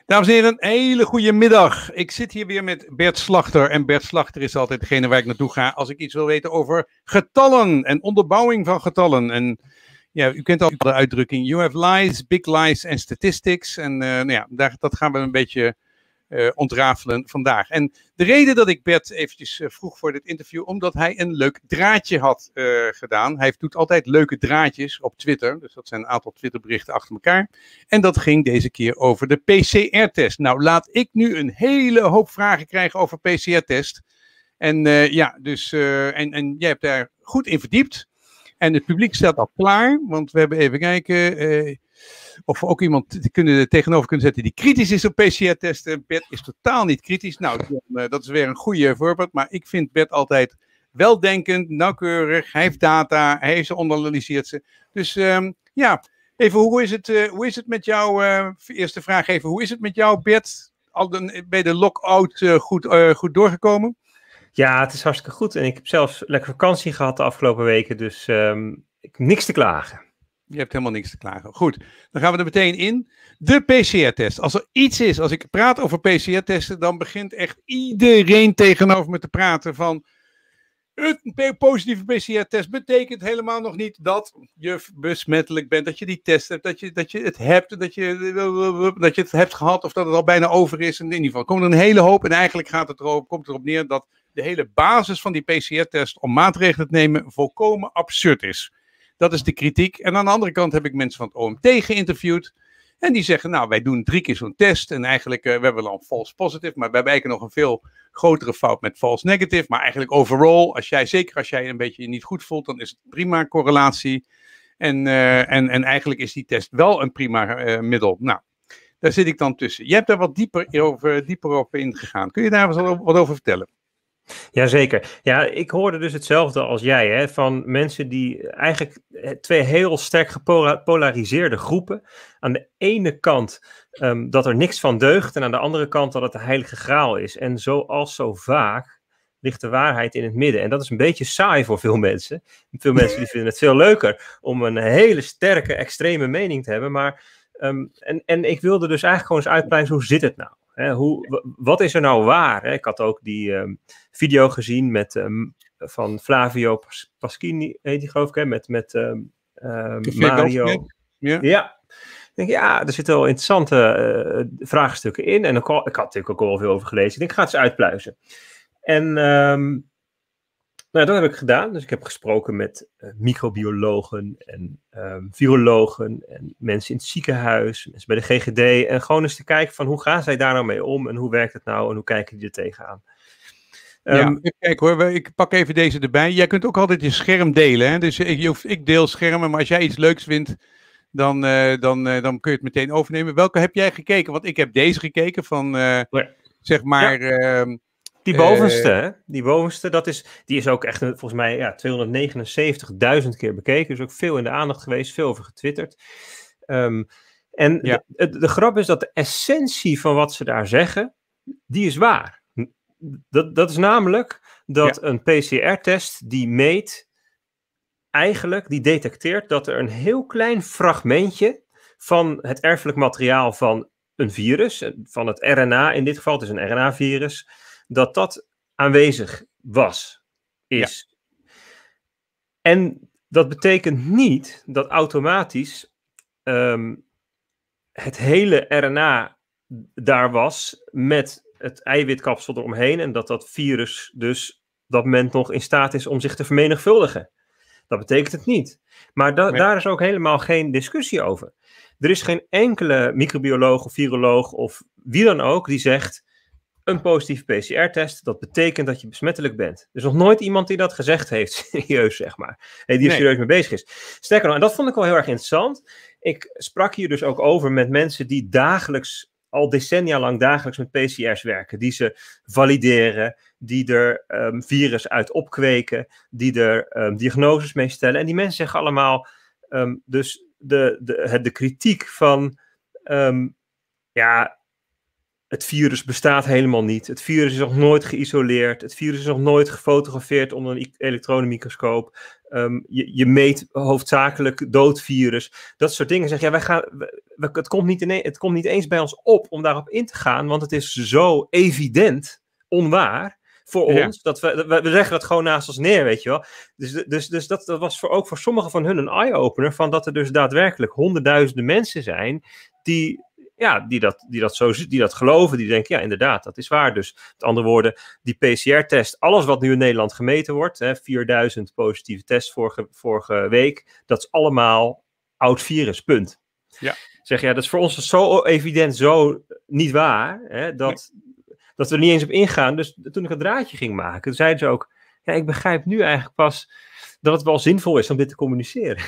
Dames en heren, een hele goede middag. Ik zit hier weer met Bert Slachter. En Bert Slachter is altijd degene waar ik naartoe ga als ik iets wil weten over getallen en onderbouwing van getallen. En ja, u kent al de uitdrukking, you have lies, big lies en statistics. En nou ja, dat gaan we een beetje ontrafelen vandaag. En de reden dat ik Bert eventjes vroeg voor dit interview, omdat hij een leuk draadje had gedaan. Hij doet altijd leuke draadjes op Twitter, dus dat zijn een aantal Twitterberichten achter elkaar. En dat ging deze keer over de PCR-test. Nou, laat ik nu een hele hoop vragen krijgen over PCR-test. En en jij hebt daar goed in verdiept. En het publiek staat al klaar, want we hebben even kijken of we ook iemand tegenover kunnen zetten die kritisch is op PCR-testen. Bert is totaal niet kritisch. Nou, dat is weer een goede voorbeeld. Maar ik vind Bert altijd weldenkend, nauwkeurig. Hij heeft data, hij heeft ze onderanalyseert ze. Dus even, hoe is het met jou? Eerste vraag even, hoe is het met jou, Bert? Bij de lock-out goed doorgekomen? Ja, het is hartstikke goed. En ik heb zelfs lekker vakantie gehad de afgelopen weken. Dus ik heb niks te klagen. Je hebt helemaal niks te klagen. Goed, dan gaan we er meteen in. De PCR-test. Als er iets is, als ik praat over PCR-testen, dan begint echt iedereen tegenover me te praten van een positieve PCR-test betekent helemaal nog niet dat je besmettelijk bent, dat je die test hebt, dat je het hebt, dat je het hebt gehad of dat het al bijna over is. In ieder geval komt er een hele hoop en eigenlijk komt erop neer dat de hele basis van die PCR-test om maatregelen te nemen volkomen absurd is. Dat is de kritiek. En aan de andere kant heb ik mensen van het OMT geïnterviewd. En die zeggen, nou, wij doen 3 keer zo'n test. En eigenlijk, we hebben wel een false positive. Maar we hebben eigenlijk nog een veel grotere fout met false negative. Maar eigenlijk overall, zeker als jij een beetje je niet goed voelt, dan is het prima correlatie. En eigenlijk is die test wel een prima middel. Nou, daar zit ik dan tussen. Jij hebt daar wat dieper op ingegaan. Kun je daar wat over vertellen? Jazeker. Ja, ik hoorde dus hetzelfde als jij, hè, van mensen die eigenlijk 2 heel sterk gepolariseerde groepen. Aan de ene kant dat er niks van deugt en aan de andere kant dat het de heilige graal is. En zoals zo vaak ligt de waarheid in het midden. En dat is een beetje saai voor veel mensen. Veel mensen die vinden het veel leuker om een hele sterke, extreme mening te hebben. Maar, en ik wilde dus eigenlijk gewoon eens uitpleiten, hoe zit het nou? Wat is er nou waar? Ik had ook die video gezien van Flavio Paschini, heet die geloof ik, met Mario. Ja. Ik denk, ja, er zitten wel interessante vraagstukken in. En ik had natuurlijk ook al wel veel over gelezen. Ik denk, ik ga het eens uitpluizen. En dat heb ik gedaan. Dus ik heb gesproken met microbiologen en virologen en mensen in het ziekenhuis, mensen bij de GGD. En gewoon eens te kijken van hoe gaan zij daar nou mee om en hoe werkt het nou en hoe kijken die er tegenaan. Kijk hoor, ik pak even deze erbij. Jij kunt ook altijd je scherm delen. Hè? Dus ik deel schermen, maar als jij iets leuks vindt, dan kun je het meteen overnemen. Welke heb jij gekeken? Want ik heb deze gekeken van, zeg maar... Ja. Die bovenste, hè? Die bovenste, die is ook echt volgens mij 279.000 keer bekeken. Dus ook veel in de aandacht geweest, veel over getwitterd. De grap is dat de essentie van wat ze daar zeggen, die is waar. Dat is namelijk dat een PCR-test die meet, eigenlijk, die detecteert dat er een heel klein fragmentje van het erfelijk materiaal van een virus, van het RNA in dit geval, het is een RNA-virus, dat aanwezig is. Ja. En dat betekent niet dat automatisch het hele RNA daar was met het eiwitkapsel eromheen en dat virus dus dat moment nog in staat is om zich te vermenigvuldigen. Dat betekent het niet. Maar daar is ook helemaal geen discussie over. Er is geen enkele microbioloog of viroloog of wie dan ook die zegt, een positieve PCR-test, dat betekent dat je besmettelijk bent. Er is nog nooit iemand die dat gezegd heeft, serieus zeg maar. Die er serieus mee bezig is. Sterker nog, en dat vond ik wel heel erg interessant. Ik sprak hier dus ook over met mensen die al decennia lang dagelijks met PCR's werken. Die ze valideren, die er virus uit opkweken, die er diagnoses mee stellen. En die mensen zeggen allemaal, dus de kritiek van, Het virus bestaat helemaal niet. Het virus is nog nooit geïsoleerd. Het virus is nog nooit gefotografeerd onder een elektronenmicroscoop. Je meet hoofdzakelijk dood virus. Dat soort dingen. Zeg, het komt niet eens bij ons op om daarop in te gaan, want het is zo evident onwaar voor ons, dat we leggen dat gewoon naast ons neer, weet je wel. Dus dat was ook voor sommigen van hun een eye-opener, van dat er dus daadwerkelijk honderdduizenden mensen zijn die dat geloven, die denken, ja, inderdaad, dat is waar. Dus met andere woorden, die PCR-test, alles wat nu in Nederland gemeten wordt, 4000 positieve tests vorige week, dat is allemaal oud virus, punt. Ja. Zeg, dat is voor ons zo evident, zo niet waar, dat we er niet eens op ingaan. Dus toen ik het draadje ging maken, zeiden ze ook, ja, ik begrijp nu eigenlijk pas dat het wel zinvol is om dit te communiceren.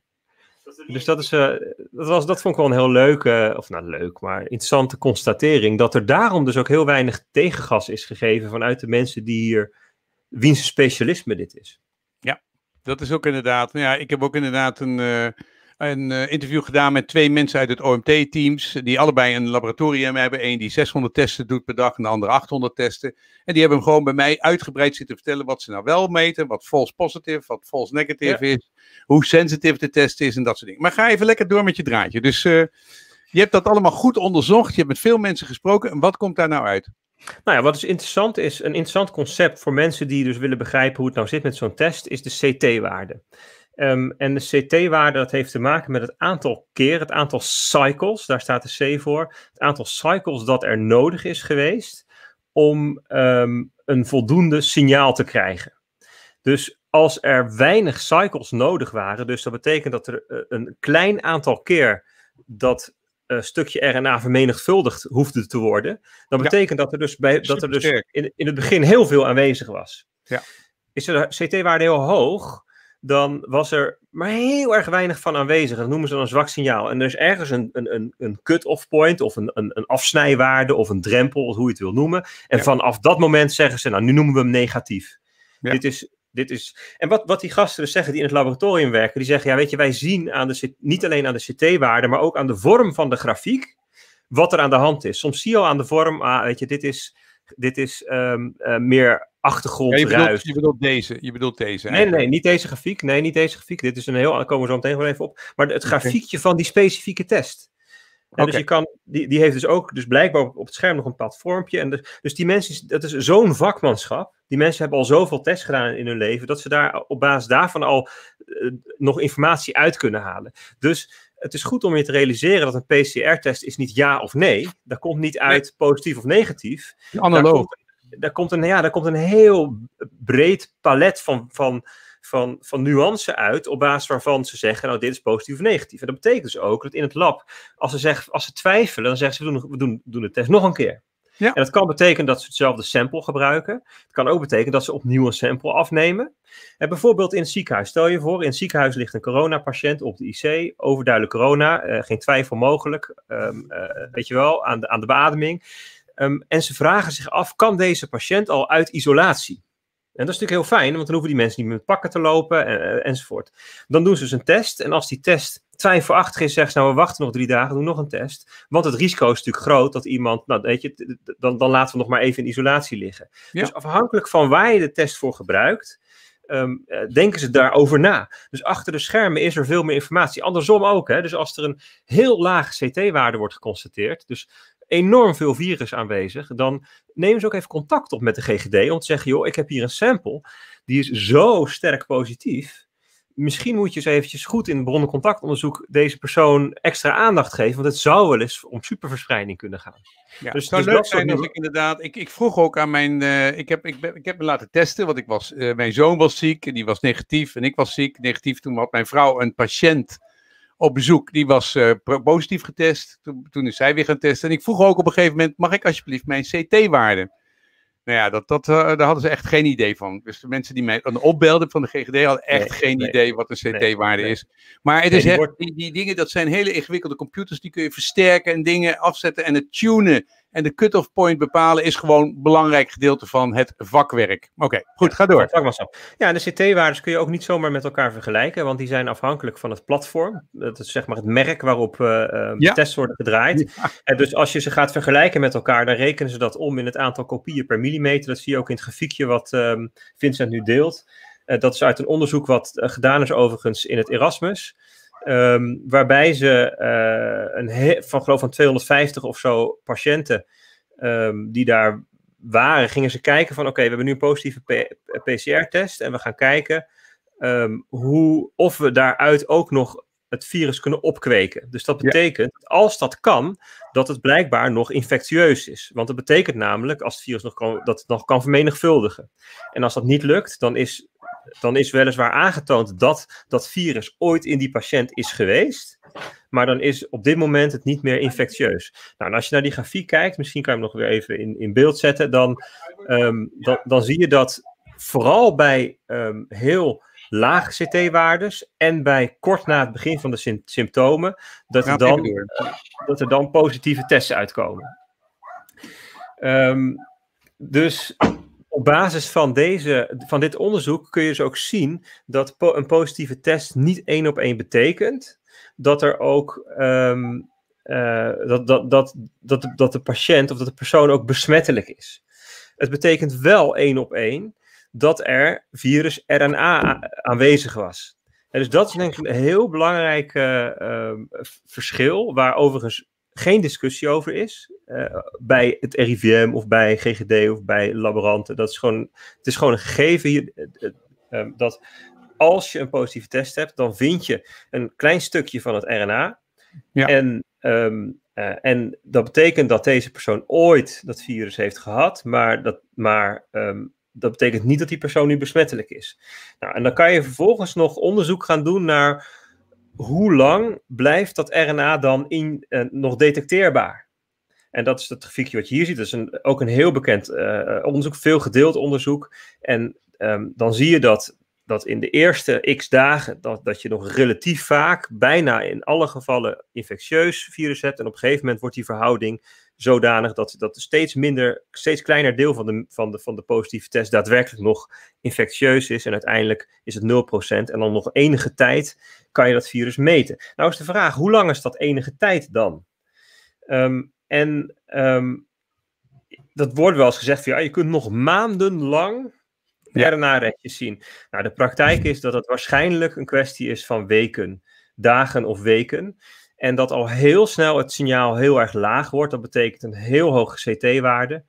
Dus dat vond ik wel een heel leuk, maar interessante constatering, dat er daarom dus ook heel weinig tegengas is gegeven vanuit de mensen die hier, wiens specialisme dit is. Ja, dat is ook inderdaad. Nou ja, ik heb ook inderdaad een interview gedaan met 2 mensen uit het OMT-teams, die allebei een laboratorium hebben. Eén die 600 testen doet per dag en de andere 800 testen. En die hebben hem gewoon bij mij uitgebreid zitten vertellen wat ze nou wel meten, wat false positive, wat false negative is, hoe sensitive de test is en dat soort dingen. Maar ga even lekker door met je draadje. Dus je hebt dat allemaal goed onderzocht, je hebt met veel mensen gesproken. En wat komt daar nou uit? Nou ja, wat dus interessant is, een interessant concept voor mensen die dus willen begrijpen hoe het nou zit met zo'n test, is de CT-waarde. En de CT-waarde, dat heeft te maken met het aantal keer, het aantal cycles, daar staat de C voor, het aantal cycles dat er nodig is geweest om een voldoende signaal te krijgen. Dus als er weinig cycles nodig waren, dus dat betekent dat er een klein aantal keer dat stukje RNA vermenigvuldigd hoefde te worden, dan betekent dat er dus, in het begin heel veel aanwezig was. Ja. Is de CT-waarde heel hoog, dan was er maar heel erg weinig van aanwezig. Dat noemen ze dan een zwak signaal. En er is ergens een cut-off point of een afsnijwaarde of een drempel, of hoe je het wil noemen. En vanaf dat moment zeggen ze, nou, nu noemen we hem negatief. Ja. Dit is. En wat die gasten dus zeggen die in het laboratorium werken, die zeggen, ja, weet je, wij zien niet alleen aan de CT-waarde, maar ook aan de vorm van de grafiek wat er aan de hand is. Soms zie je al aan de vorm, weet je, dit is meer achtergrondruis. Je bedoelt deze. Nee, niet deze grafiek. Nee, niet deze grafiek. Dit is daar komen we zo meteen wel even op. Maar het grafiekje van die specifieke test. Dus je kan, die heeft dus ook, dus blijkbaar op het scherm nog een bepaald vormpje. En dus die mensen, dat is zo'n vakmanschap. Die mensen hebben al zoveel tests gedaan in hun leven, dat ze daar op basis daarvan al nog informatie uit kunnen halen. Dus het is goed om je te realiseren dat een PCR-test is niet ja of nee. Daar komt niet uit positief of negatief. Analoog. Daar komt een heel breed palet van nuance uit, op basis waarvan ze zeggen, nou, dit is positief of negatief. En dat betekent dus ook dat in het lab, als ze twijfelen, dan zeggen ze, we doen de test nog een keer. Ja. En dat kan betekenen dat ze hetzelfde sample gebruiken. Het kan ook betekenen dat ze opnieuw een sample afnemen. En bijvoorbeeld in het ziekenhuis. Stel je voor, in het ziekenhuis ligt een coronapatiënt op de IC. Overduidelijk corona. Geen twijfel mogelijk. Weet je wel, aan de beademing. En ze vragen zich af, kan deze patiënt al uit isolatie? En dat is natuurlijk heel fijn, want dan hoeven die mensen niet met pakken te lopen enzovoort. Dan doen ze dus een test. En als die test twijfelachtig is, zeggen ze, nou, we wachten nog 3 dagen, doen nog een test. Want het risico is natuurlijk groot dat iemand, nou, weet je, dan laten we nog maar even in isolatie liggen. Ja. Dus afhankelijk van waar je de test voor gebruikt, denken ze daarover na. Dus achter de schermen is er veel meer informatie. Andersom ook, hè. Dus als er een heel lage CT-waarde wordt geconstateerd, dus enorm veel virus aanwezig, dan nemen ze ook even contact op met de GGD om te zeggen, joh, ik heb hier een sample, die is zo sterk positief. Misschien moet je eens eventjes goed in het bronnencontactonderzoek deze persoon extra aandacht geven, want het zou wel eens om superverspreiding kunnen gaan. Ja, dus het zou leuk zijn als ik inderdaad, ik vroeg ook aan mijn, ik heb me laten testen, want mijn zoon was ziek, die was negatief en ik was ziek, negatief. Toen had mijn vrouw een patiënt op bezoek, die was positief getest. Toen is zij weer gaan testen. En ik vroeg ook op een gegeven moment, mag ik alsjeblieft mijn CT-waarde? Nou ja, daar hadden ze echt geen idee van. Dus de mensen die mij opbelden van de GGD hadden echt geen idee wat een CT-waarde is. Maar het is echt, die dingen, dat zijn hele ingewikkelde computers, die kun je versterken en dingen afzetten. En het tunen En de cut-off point bepalen is gewoon een belangrijk gedeelte van het vakwerk. Oké, goed, ga door. Ja, en de CT-waardes kun je ook niet zomaar met elkaar vergelijken, want die zijn afhankelijk van het platform. Dat is zeg maar het merk waarop tests worden gedraaid. Ja. Dus als je ze gaat vergelijken met elkaar, dan rekenen ze dat om in het aantal kopieën per millimeter. Dat zie je ook in het grafiekje wat Vincent nu deelt. Dat is uit een onderzoek wat gedaan is overigens in het Erasmus. Waarbij ze van 250 of zo patiënten die daar waren, gingen ze kijken van oké, we hebben nu een positieve PCR-test en we gaan kijken of we daaruit ook nog het virus kunnen opkweken. Dus dat betekent, als dat kan, dat het blijkbaar nog infectieus is. Want dat betekent namelijk, als het virus dat het nog kan vermenigvuldigen. En als dat niet lukt, dan is weliswaar aangetoond dat dat virus ooit in die patiënt is geweest. Maar dan is op dit moment het niet meer infectieus. Nou, en als je naar die grafiek kijkt, misschien kan je hem nog weer even in beeld zetten, dan zie je dat vooral bij heel lage CT-waardes en bij kort na het begin van de symptomen, dat er dan positieve tests uitkomen. Dus op basis van dit onderzoek kun je dus ook zien dat een positieve test niet 1 op 1 betekent dat er ook dat de patiënt of dat de persoon ook besmettelijk is. Het betekent wel 1 op 1 dat er virus RNA aanwezig was. En dus dat is denk ik een heel belangrijk verschil, waar overigens geen discussie over is, bij het RIVM of bij GGD of bij laboranten. Het is gewoon een gegeven hier, dat als je een positieve test hebt, dan vind je een klein stukje van het RNA. Ja. En dat betekent dat deze persoon ooit dat virus heeft gehad, maar dat betekent niet dat die persoon nu besmettelijk is. Nou, en dan kan je vervolgens nog onderzoek gaan doen naar hoe lang blijft dat RNA dan nog detecteerbaar. En dat is het grafiekje wat je hier ziet. Dat is ook een heel bekend onderzoek, veel gedeeld onderzoek. En dan zie je dat in de eerste x dagen dat je nog relatief vaak, bijna in alle gevallen, infectieus virus hebt. En op een gegeven moment wordt die verhouding zodanig dat een steeds kleiner deel van de positieve test daadwerkelijk nog infectieus is. En uiteindelijk is het 0%. En dan nog enige tijd kan je dat virus meten. Nou is de vraag, hoe lang is dat enige tijd dan? Dat wordt wel eens gezegd van, ja, je kunt nog maandenlang RNA-retjes zien. Nou, de praktijk is dat het waarschijnlijk een kwestie is van weken, dagen of weken. En dat al heel snel het signaal heel erg laag wordt. Dat betekent een heel hoge CT-waarde.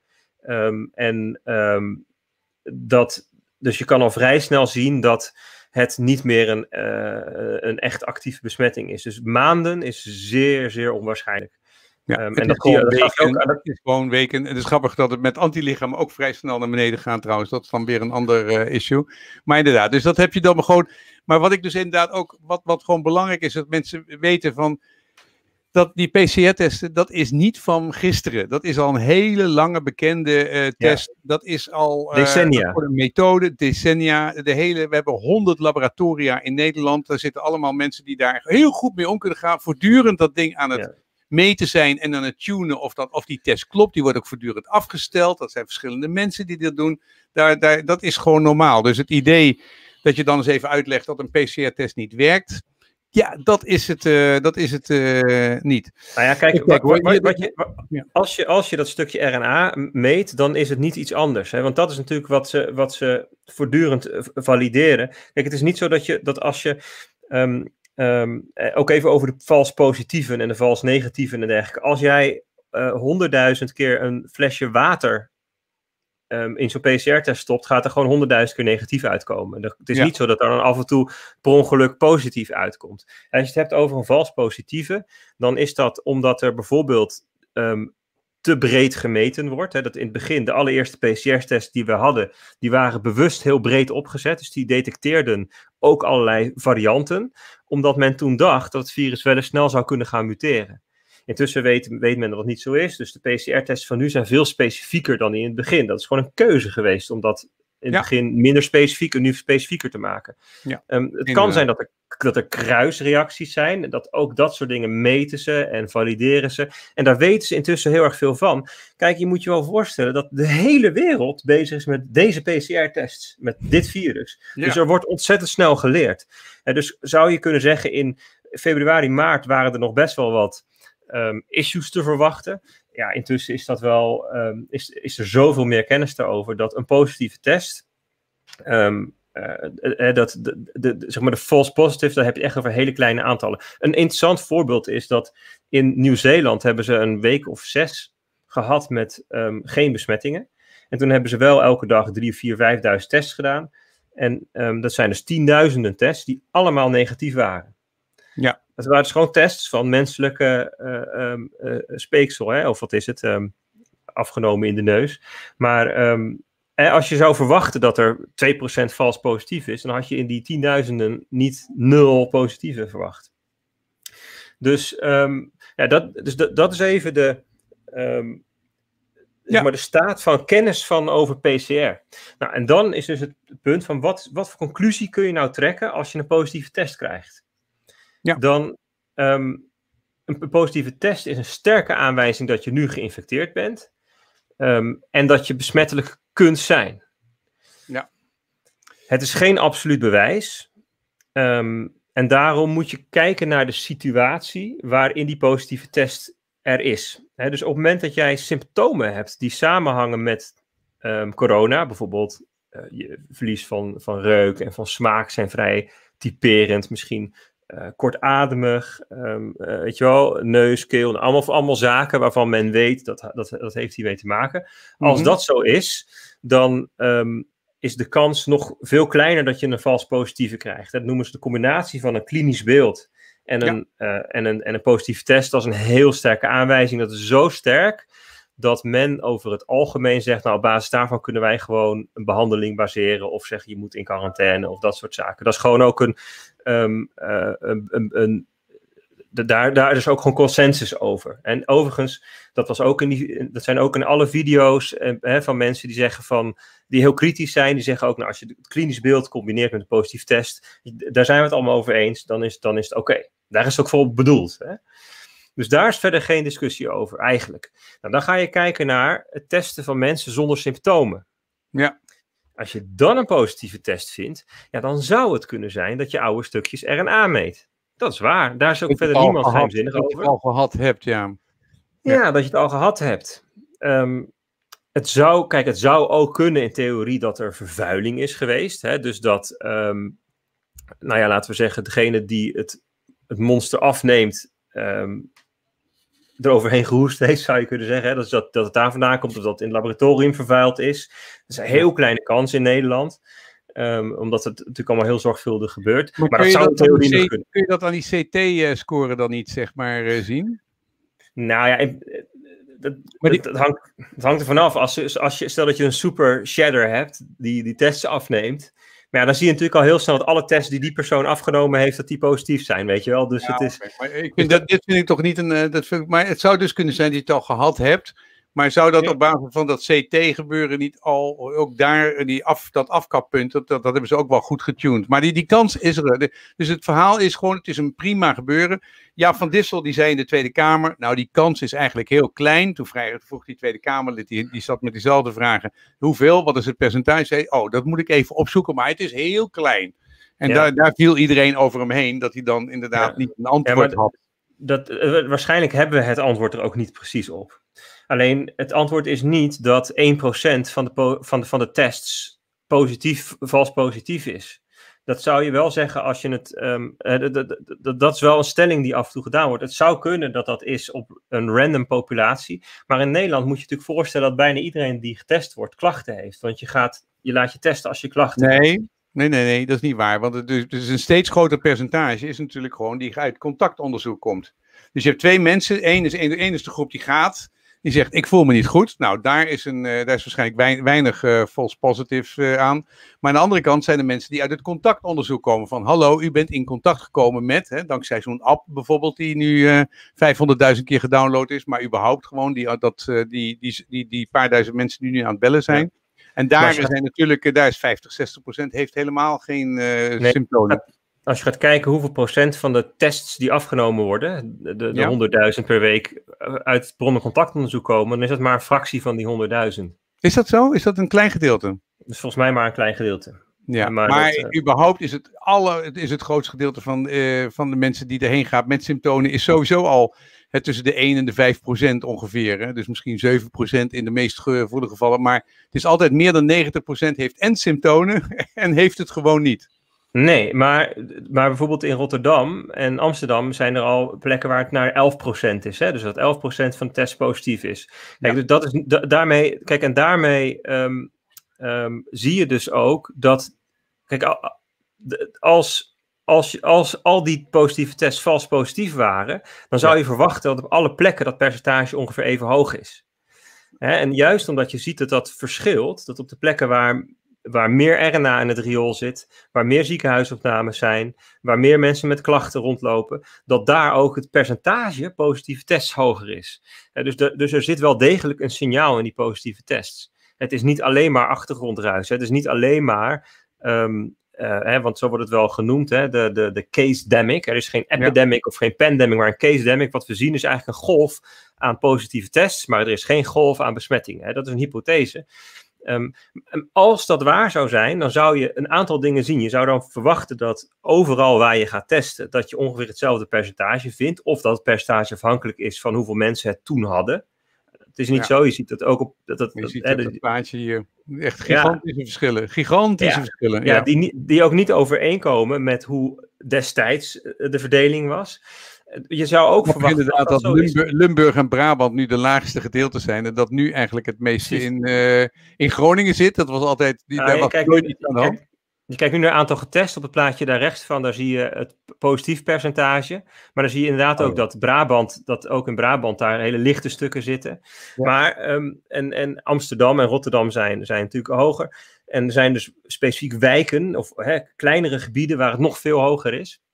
Dus je kan al vrij snel zien dat het niet meer een echt actieve besmetting is. Dus maanden is zeer, zeer onwaarschijnlijk. Ja, en dat is gewoon weken. En het is grappig dat het met antilichamen ook vrij snel naar beneden gaat trouwens. Dat is dan weer een ander issue. Maar inderdaad, dus dat heb je dan gewoon. Maar wat ik dus inderdaad ook, wat gewoon belangrijk is, dat mensen weten van, dat die PCR-testen, dat is niet van gisteren. Dat is al een hele lange bekende test. Ja. Dat is al decennia. Een methode, decennia. We hebben 100 laboratoria in Nederland. Daar zitten allemaal mensen die daar heel goed mee om kunnen gaan. Voortdurend dat ding aan het meten zijn en aan het tunen of die test klopt. Die wordt ook voortdurend afgesteld. Dat zijn verschillende mensen die dat doen. Dat is gewoon normaal. Dus het idee dat je dan eens even uitlegt dat een PCR-test niet werkt. Ja, dat is het niet. Nou ja, kijk, als je dat stukje RNA meet, dan is het niet iets anders. Hè? Want dat is natuurlijk wat ze voortdurend valideren. Kijk, het is niet zo dat als je ook even over de vals positieven en de vals negatieven en dergelijke. Als jij 100.000 keer een flesje water in zo'n PCR-test stopt, gaat er gewoon 100.000 keer negatief uitkomen. Het is niet zo dat er dan af en toe per ongeluk positief uitkomt. En als je het hebt over een vals positieve, dan is dat omdat er bijvoorbeeld te breed gemeten wordt. Hè, dat in het begin, de allereerste PCR-tests die we hadden, die waren bewust heel breed opgezet. Dus die detecteerden ook allerlei varianten, omdat men toen dacht dat het virus wel eens snel zou kunnen gaan muteren. Intussen weet men dat het niet zo is. Dus de PCR-tests van nu zijn veel specifieker dan in het begin. Dat is gewoon een keuze geweest om dat in het begin minder specifiek en nu specifieker te maken. Ja, het kan zijn dat er kruisreacties zijn. Dat ook dat soort dingen meten ze en valideren ze. En daar weten ze intussen heel erg veel van. Kijk, je moet je wel voorstellen dat de hele wereld bezig is met deze PCR-tests. Met dit virus. Ja. Dus er wordt ontzettend snel geleerd. En dus zou je kunnen zeggen, in februari, maart waren er nog best wel wat issues te verwachten. Ja, intussen is dat wel, is er zoveel meer kennis daarover dat een positieve test, zeg maar de false positive, daar heb je echt over hele kleine aantallen. Een interessant voorbeeld is dat in Nieuw-Zeeland hebben ze een week of 6 gehad met geen besmettingen. En toen hebben ze wel elke dag 3.000, 4.000, 5.000 tests gedaan. En dat zijn dus 10.000 tests die allemaal negatief waren. Ja. Het waren dus gewoon tests van menselijke speeksel, hè? Of wat is het, afgenomen in de neus. Maar als je zou verwachten dat er 2% vals positief is, dan had je in die 10.000 niet 0 positieve verwacht. Dus, dat is even de, zeg maar de staat van kennis over PCR. Nou, en dan is dus het punt van wat voor conclusie kun je nou trekken als je een positieve test krijgt? Ja. Dan, een positieve test is een sterke aanwijzing dat je nu geïnfecteerd bent. En dat je besmettelijk kunt zijn. Ja. Het is geen absoluut bewijs. En daarom moet je kijken naar de situatie waarin die positieve test er is. Dus op het moment dat jij symptomen hebt die samenhangen met corona, bijvoorbeeld je verlies van reuk en van smaak zijn vrij typerend, misschien kortademig, weet je wel, neus, keel, allemaal zaken waarvan men weet dat heeft hiermee te maken. Als dat zo is, dan is de kans nog veel kleiner dat je een vals positieve krijgt. Dat noemen ze de combinatie van een klinisch beeld en een positieve test. Dat is een heel sterke aanwijzing. Dat is zo sterk dat men over het algemeen zegt, nou, op basis daarvan kunnen wij gewoon een behandeling baseren of zeggen je moet in quarantaine of dat soort zaken. Dat is gewoon ook daar is ook gewoon consensus over. En overigens, dat zijn ook in alle video's van mensen die zeggen die heel kritisch zijn, die zeggen ook, nou, als je het klinisch beeld combineert met een positief test, daar zijn we het allemaal over eens, dan is het oké. Daar is het ook voor bedoeld. Hè? Dus daar is verder geen discussie over, eigenlijk. Nou, dan ga je kijken naar het testen van mensen zonder symptomen. Ja. Als je dan een positieve test vindt, ja, dan zou het kunnen zijn dat je oude stukjes RNA meet. Dat is waar. Daar is ook verder niemand geheimzinnig over. Dat je het al gehad hebt, ja. Ja, dat je het al gehad hebt. Het zou ook kunnen in theorie dat er vervuiling is geweest. Hè? Dus dat, laten we zeggen, degene die het monster afneemt, eroverheen gehoest heeft, zou je kunnen zeggen. Hè? Dat het daar vandaan komt of dat het in het laboratorium vervuild is. Dat is een heel kleine kans in Nederland. Omdat het natuurlijk allemaal heel zorgvuldig gebeurt. Maar dat zou in theorie nog kunnen. Kun je dat aan die CT-score dan niet, zeg maar, zien? Nou ja, het hangt er vanaf. Stel dat je een super shadder hebt, die tests afneemt. Maar ja, dan zie je natuurlijk al heel snel dat alle tests die persoon afgenomen heeft, dat die positief zijn, weet je wel. Dus ja, het is... Maar dit vind ik toch niet maar het zou dus kunnen zijn dat je het al gehad hebt. Maar zou dat op basis van dat CT-gebeuren niet al, ook daar, dat afkappunt, dat hebben ze ook wel goed getuned. Maar die kans is er. Dus het verhaal is gewoon, het is een prima gebeuren. Jaap van Dissel, die zei in de Tweede Kamer, nou, die kans is eigenlijk heel klein. Toen vroeg die Tweede Kamerlid, die zat met diezelfde vragen. Hoeveel, wat is het percentage? Zei, dat moet ik even opzoeken, maar het is heel klein. En daar viel iedereen over hem heen, dat hij dan inderdaad niet een antwoord had. Waarschijnlijk hebben we het antwoord er ook niet precies op. Alleen het antwoord is niet dat 1% van de tests vals positief is. Dat zou je wel zeggen als je het... dat is wel een stelling die af en toe gedaan wordt. Het zou kunnen dat dat is op een random populatie. Maar in Nederland moet je natuurlijk voorstellen dat bijna iedereen die getest wordt klachten heeft. Want je laat je testen als je klachten hebt. Nee, dat is niet waar. Want het is een steeds groter percentage is natuurlijk gewoon die uit contactonderzoek komt. Dus je hebt 2 mensen. Eén is de groep die gaat. Die zegt, ik voel me niet goed. Nou, daar is waarschijnlijk weinig false positives aan. Maar aan de andere kant zijn er mensen die uit het contactonderzoek komen. Van, hallo, u bent in contact gekomen met, dankzij zo'n app bijvoorbeeld, die nu 500.000 keer gedownload is. Maar überhaupt gewoon die paar duizend mensen die nu aan het bellen zijn. Ja. En daar zijn natuurlijk, daar is 50-60% heeft helemaal geen symptomen. Als je gaat kijken hoeveel procent van de tests die afgenomen worden, de 100.000 per week uit bronnencontactonderzoek komen, dan is dat maar een fractie van die 100.000. Is dat zo? Is dat een klein gedeelte? Dat is volgens mij maar een klein gedeelte. Ja, maar überhaupt is het grootste gedeelte van de mensen die erheen gaat met symptomen is sowieso al tussen de 1 en de 5% ongeveer. Hè? Dus misschien 7% in de meest gevoelige gevallen. Maar het is altijd meer dan 90% heeft en symptomen en heeft het gewoon niet. Nee, maar bijvoorbeeld in Rotterdam en Amsterdam zijn er al plekken waar het naar 11% is. Hè? Dus dat 11% van de test positief is. Kijk, dus dat is daarmee. Kijk, en daarmee zie je dus ook dat. Kijk, als al die positieve tests vals positief waren, dan zou je verwachten dat op alle plekken dat percentage ongeveer even hoog is. Hè? En juist omdat je ziet dat dat verschilt, dat op de plekken waar meer RNA in het riool zit, waar meer ziekenhuisopnames zijn, waar meer mensen met klachten rondlopen, dat daar ook het percentage positieve tests hoger is. Dus er zit wel degelijk een signaal in die positieve tests. Het is niet alleen maar achtergrondruis. Het is niet alleen maar, want zo wordt het wel genoemd, de case-demic. Er is geen epidemic of geen pandemic, maar een case-demic. Wat we zien is eigenlijk een golf aan positieve tests, maar er is geen golf aan besmettingen. Dat is een hypothese. Als dat waar zou zijn, dan zou je een aantal dingen zien. Je zou dan verwachten dat overal waar je gaat testen, dat je ongeveer hetzelfde percentage vindt, of dat het percentage afhankelijk is van hoeveel mensen het toen hadden. Het is niet zo, je ziet het ook op... Je ziet het plaatje hier, echt gigantische verschillen. Gigantische verschillen. Ja, die ook niet overeenkomen met hoe destijds de verdeling was. Je zou ook verwachten inderdaad dat Limburg en Brabant nu de laagste gedeelten zijn. En dat nu eigenlijk het meeste in Groningen zit. Dat was altijd... daar was nooit iets aan de hand. Je kijkt nu naar het aantal getest op het plaatje daar rechts van. Daar zie je het positief percentage. Maar dan zie je inderdaad ook dat ook in Brabant daar hele lichte stukken zitten. Ja. Maar en Amsterdam en Rotterdam zijn natuurlijk hoger. En er zijn dus specifiek wijken of kleinere gebieden waar het nog veel hoger is.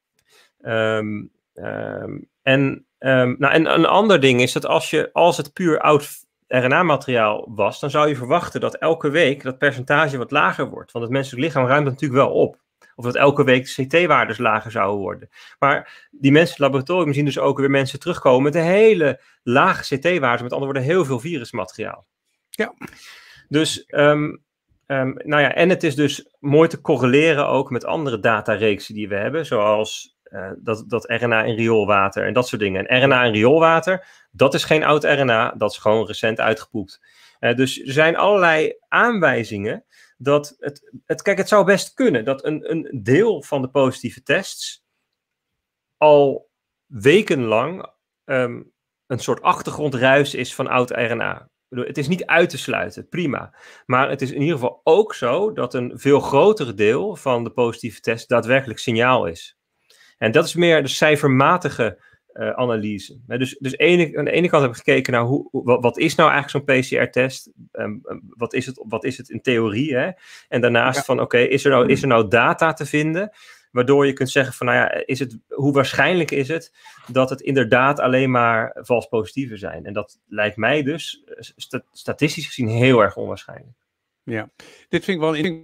En een ander ding is dat als het puur oud RNA-materiaal was, dan zou je verwachten dat elke week dat percentage wat lager wordt. Want het menselijk lichaam ruimt natuurlijk wel op. Of dat elke week de CT-waardes lager zouden worden. Maar die mensen in het laboratorium zien dus ook weer mensen terugkomen met een hele lage CT-waardes. Met andere woorden, heel veel virusmateriaal. Ja. Dus, en het is dus mooi te correleren ook met andere datareeksen die we hebben, zoals dat RNA in rioolwater en dat soort dingen. En RNA in rioolwater, dat is geen oud RNA, dat is gewoon recent uitgepoept. Dus er zijn allerlei aanwijzingen dat het zou best kunnen dat een deel van de positieve tests al wekenlang een soort achtergrondruis is van oud RNA. Het is niet uit te sluiten, prima. Maar het is in ieder geval ook zo dat een veel groter deel van de positieve test daadwerkelijk signaal is. En dat is meer de cijfermatige analyse. Dus aan de ene kant heb ik gekeken naar wat is nou eigenlijk zo'n PCR-test? Wat is het in theorie? Hè? En daarnaast van is er nou data te vinden? Waardoor je kunt zeggen van hoe waarschijnlijk is het dat het inderdaad alleen maar vals positieven zijn? En dat lijkt mij dus statistisch gezien heel erg onwaarschijnlijk. Ja, dit vind ik wel een...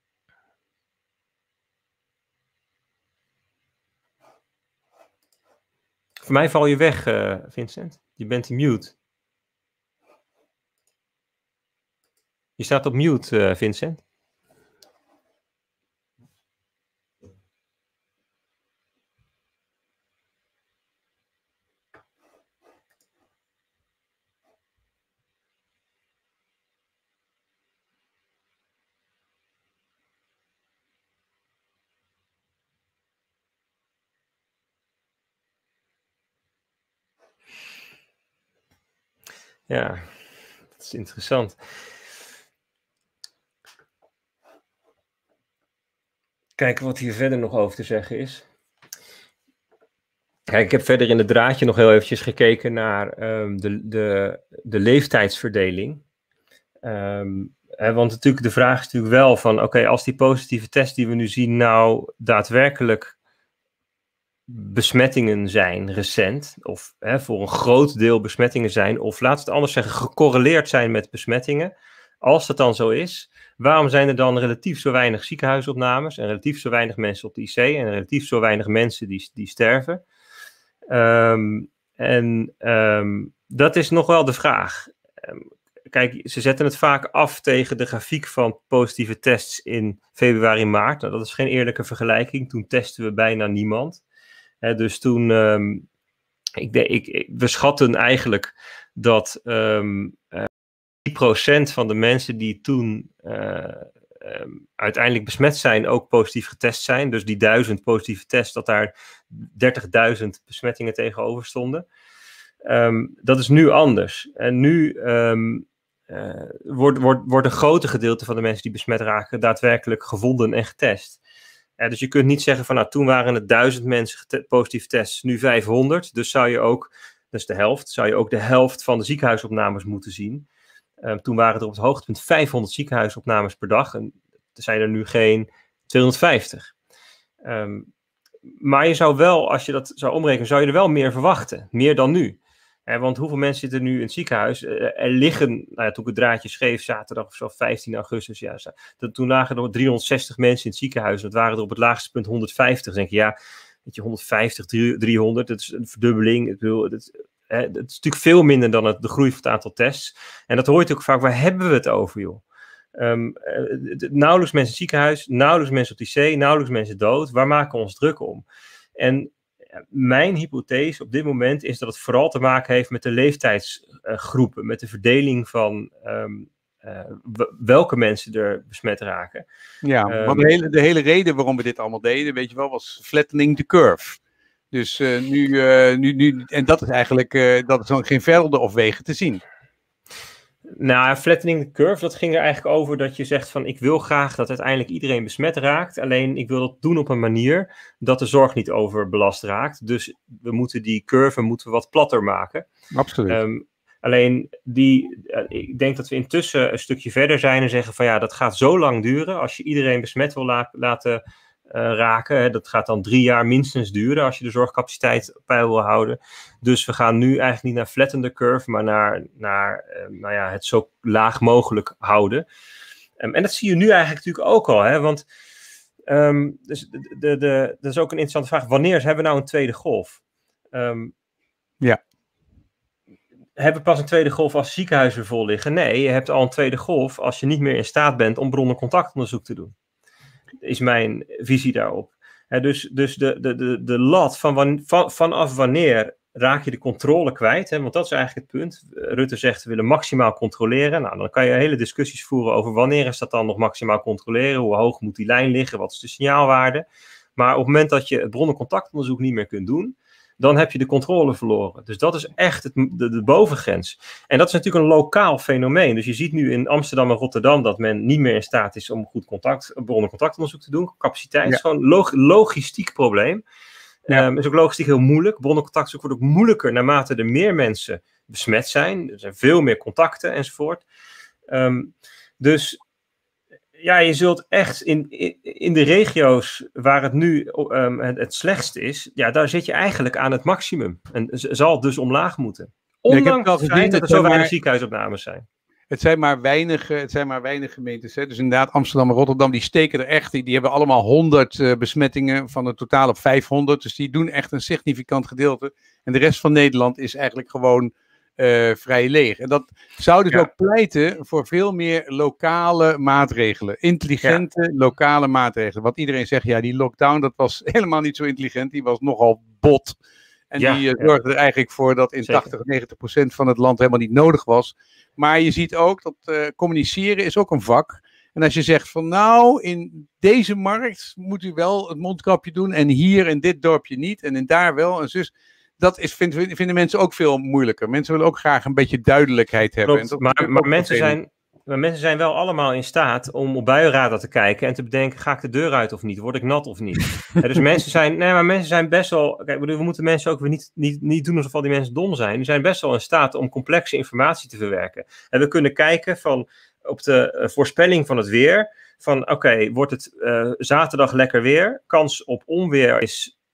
Voor mij val je weg, Vincent. Je bent mute. Je staat op mute, Vincent. Ja, dat is interessant. Kijken wat hier verder nog over te zeggen is. Kijk, ik heb verder in het draadje nog heel eventjes gekeken naar de leeftijdsverdeling. Want natuurlijk de vraag is natuurlijk wel van, als die positieve tests die we nu zien nou daadwerkelijk besmettingen zijn recent, of voor een groot deel besmettingen zijn, of laten we het anders zeggen, gecorreleerd zijn met besmettingen, als dat dan zo is, waarom zijn er dan relatief zo weinig ziekenhuisopnames en relatief zo weinig mensen op de IC en relatief zo weinig mensen die sterven? Dat is nog wel de vraag. Kijk, ze zetten het vaak af tegen de grafiek van positieve tests in februari, maart. Nou, dat is geen eerlijke vergelijking. Toen testen we bijna niemand. Dus toen, we schatten eigenlijk dat 3% van de mensen die toen uiteindelijk besmet zijn, ook positief getest zijn. Dus die 1000 positieve tests, dat daar 30.000 besmettingen tegenover stonden. Dat is nu anders. En nu wordt een groter gedeelte van de mensen die besmet raken daadwerkelijk gevonden en getest. Dus je kunt niet zeggen van, nou, toen waren het 1000 mensen positief getest, nu 500. Dus zou je ook, dat is de helft, zou je ook de helft van de ziekenhuisopnames moeten zien. Toen waren er op het hoogtepunt 500 ziekenhuisopnames per dag. En er zijn er nu geen 250. Maar je zou wel, als je dat zou omrekenen, zou je er wel meer verwachten. Meer dan nu. Want hoeveel mensen zitten nu in het ziekenhuis? Er liggen, nou ja, toen ik het draadje schreef, zaterdag of zo, 15 augustus. Ja, toen lagen er 360 mensen in het ziekenhuis. Dat waren er op het laagste punt 150. Dan denk je, ja, weet je, 150, 300, dat is een verdubbeling. Het is natuurlijk veel minder dan de groei van het aantal tests. En dat hoor je ook vaak, waar hebben we het over, joh? Nauwelijks mensen in het ziekenhuis, nauwelijks mensen op de IC, nauwelijks mensen dood. Waar maken we ons druk om? En mijn hypothese op dit moment is dat het vooral te maken heeft met de leeftijdsgroepen, met de verdeling van welke mensen er besmet raken. Ja, want de hele reden waarom we dit allemaal deden, weet je wel, was flattening the curve. Dus nu, en dat is eigenlijk, dat is dan geen velden of wegen te zien. Nou, flattening the curve, dat ging er eigenlijk over dat je zegt van, ik wil graag dat uiteindelijk iedereen besmet raakt, alleen ik wil dat doen op een manier dat de zorg niet overbelast raakt. Dus we moeten die curve wat platter maken. Absoluut. Alleen, ik denk dat we intussen een stukje verder zijn en zeggen van, ja, dat gaat zo lang duren. Als je iedereen besmet wil laten raken, dat gaat dan 3 jaar minstens duren als je de zorgcapaciteit op peil wil houden. Dus we gaan nu eigenlijk niet naar flatten the curve, maar naar het zo laag mogelijk houden. En dat zie je nu eigenlijk natuurlijk ook al, hè, want dus dat is ook een interessante vraag. Wanneer hebben we nou een tweede golf? Ja. Hebben we pas een tweede golf als ziekenhuizen vol liggen? Nee, je hebt al een tweede golf als je niet meer in staat bent om bron-contactonderzoek te doen. Is mijn visie daarop. Dus de lat vanaf wanneer raak je de controle kwijt? Want dat is eigenlijk het punt. Rutte zegt we willen maximaal controleren. Nou, dan kan je hele discussies voeren over wanneer is dat dan nog maximaal controleren? Hoe hoog moet die lijn liggen? Wat is de signaalwaarde? Maar op het moment dat je het bron-contactonderzoek niet meer kunt doen, dan heb je de controle verloren. Dus dat is echt de bovengrens. En dat is natuurlijk een lokaal fenomeen. Dus je ziet nu in Amsterdam en Rotterdam dat men niet meer in staat is om goed bronnen-contactonderzoek te doen. Capaciteit is gewoon een logistiek probleem. Is ook logistiek heel moeilijk. Bronnen-contactonderzoek wordt ook moeilijker naarmate er meer mensen besmet zijn. Er zijn veel meer contacten enzovoort. Dus ja, je zult echt in de regio's waar het nu het slechtst is, ja, daar zit je eigenlijk aan het maximum. En zal het dus omlaag moeten. Ondanks het feit dat er zo weinig ziekenhuisopnames zijn. Het zijn maar weinig gemeentes. Hè? Dus inderdaad, Amsterdam en Rotterdam, die steken er echt. Die hebben allemaal 100 besmettingen van een totaal op 500. Dus die doen echt een significant gedeelte. En de rest van Nederland is eigenlijk gewoon vrij leeg. En dat zou dus ook pleiten voor veel meer lokale maatregelen. Intelligente lokale maatregelen. Wat iedereen zegt, ja, die lockdown, dat was helemaal niet zo intelligent. Die was nogal bot. En die zorgde er eigenlijk voor dat in 80-90% van het land helemaal niet nodig was. Maar je ziet ook dat communiceren is ook een vak. En als je zegt van nou, in deze markt moet u wel het mondkapje doen. En hier in dit dorpje niet. En in daar wel. En dus dat vinden mensen ook veel moeilijker. Mensen willen ook graag een beetje duidelijkheid hebben. Klopt, en maar mensen zijn wel allemaal in staat om op buienradar te kijken en te bedenken, ga ik de deur uit of niet? Word ik nat of niet? Dus mensen zijn best wel, kijk, we moeten mensen ook weer niet doen alsof al die mensen dom zijn. Die zijn best wel in staat om complexe informatie te verwerken. En we kunnen kijken op de voorspelling van het weer, van oké, wordt het zaterdag lekker weer? Kans op onweer is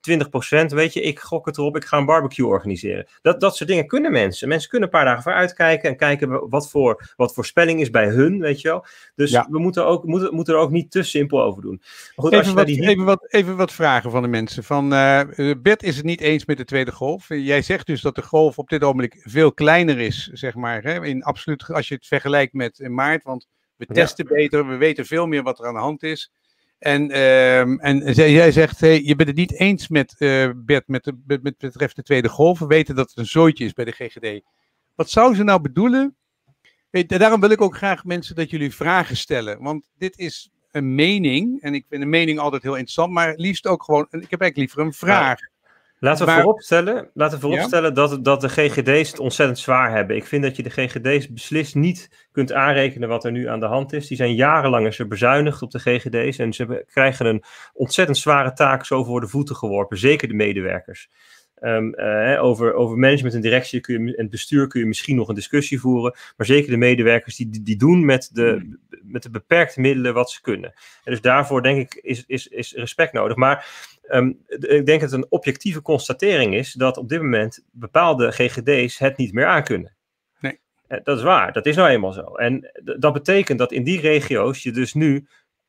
20%, weet je, ik gok het erop, ik ga een barbecue organiseren. Dat soort dingen kunnen mensen. Mensen kunnen een paar dagen vooruit kijken en kijken wat voorspelling is bij hun, weet je wel. Dus we moeten er ook niet te simpel over doen. Maar goed, even wat vragen van de mensen. Bert is het niet eens met de tweede golf. Jij zegt dus dat de golf op dit ogenblik veel kleiner is, zeg maar, hè, in absoluut, als je het vergelijkt met maart, want we testen beter, we weten veel meer wat er aan de hand is. En jij zegt, je bent het niet eens met Bert met betreft de tweede golf. We weten dat het een zooitje is bij de GGD. Wat zou ze nou bedoelen? Daarom wil ik ook graag mensen dat jullie vragen stellen. Want dit is een mening. En ik vind een mening altijd heel interessant. Maar liefst ook gewoon, ik heb eigenlijk liever een vraag. Laten we vooropstellen dat de GGD's het ontzettend zwaar hebben. Ik vind dat je de GGD's beslist niet kunt aanrekenen wat er nu aan de hand is. Die zijn jarenlang bezuinigd op de GGD's en ze krijgen een ontzettend zware taak zo voor de voeten geworpen. Zeker de medewerkers. Over management en directie en bestuur kun je misschien nog een discussie voeren. Maar zeker de medewerkers die doen met de beperkte middelen wat ze kunnen. En dus daarvoor denk ik is respect nodig. Maar ik denk dat het een objectieve constatering is dat op dit moment bepaalde GGD's het niet meer aankunnen. Nee. Dat is waar, dat is nou eenmaal zo. En dat betekent dat in die regio's je dus nu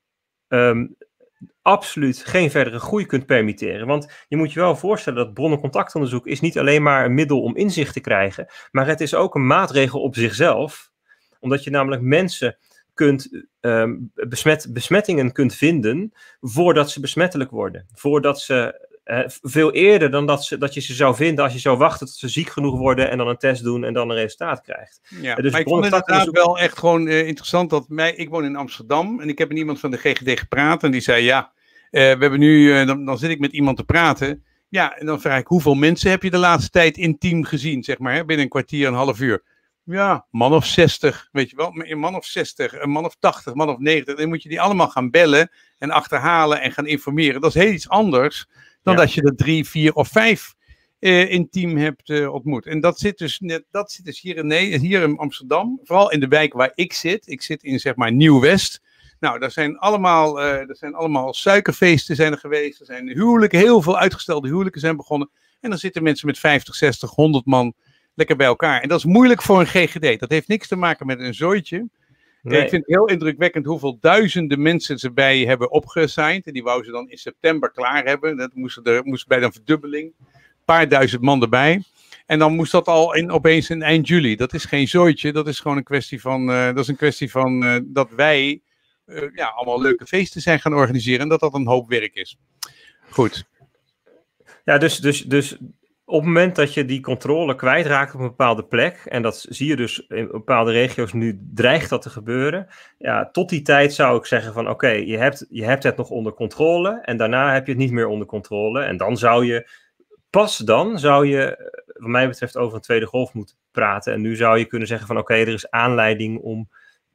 absoluut geen verdere groei kunt permitteren. Want je moet je wel voorstellen dat bronnencontactonderzoek is niet alleen maar een middel om inzicht te krijgen, maar het is ook een maatregel op zichzelf, omdat je namelijk mensen besmettingen kunt vinden voordat ze besmettelijk worden. Voordat ze veel eerder dan dat je ze zou vinden als je zou wachten tot ze ziek genoeg worden en dan een test doen en dan een resultaat krijgt. Ja, dus maar ik vond het inderdaad wel echt gewoon interessant dat ik woon in Amsterdam en ik heb met iemand van de GGD gepraat en die zei we hebben nu, dan zit ik met iemand te praten. Ja, en dan vraag ik hoeveel mensen heb je de laatste tijd intiem gezien, zeg maar, binnen een kwartier, een half uur. Ja, man of 60, weet je wel. Een man of 60, een man of 80, een man of 90. Dan moet je die allemaal gaan bellen en achterhalen en gaan informeren. Dat is heel iets anders dan dat je er 3, 4 of 5 intiem hebt ontmoet. En dat zit dus hier in Amsterdam. Vooral in de wijk waar ik zit. Ik zit in, zeg maar, Nieuw-West. Nou, daar zijn allemaal suikerfeesten zijn er geweest. Er zijn huwelijken, heel veel uitgestelde huwelijken zijn begonnen. En dan zitten mensen met 50, 60, 100 man lekker bij elkaar. En dat is moeilijk voor een GGD. Dat heeft niks te maken met een zooitje. Nee. Ik vind het heel indrukwekkend hoeveel duizenden mensen ze bij hebben opgesigned. En die wou ze dan in september klaar hebben. Dat moest bij een verdubbeling. Een paar duizend man erbij. En dan moest dat al opeens in eind juli. Dat is geen zooitje. Dat is gewoon een kwestie van, dat wij allemaal leuke feesten zijn gaan organiseren. En dat een hoop werk is. Goed. Ja, dus op het moment dat je die controle kwijtraakt op een bepaalde plek, en dat zie je dus in bepaalde regio's nu dreigt dat te gebeuren, ja, tot die tijd zou ik zeggen van oké, je hebt het nog onder controle en daarna heb je het niet meer onder controle en dan zou je, wat mij betreft, over een tweede golf moeten praten en nu zou je kunnen zeggen van oké, er is aanleiding om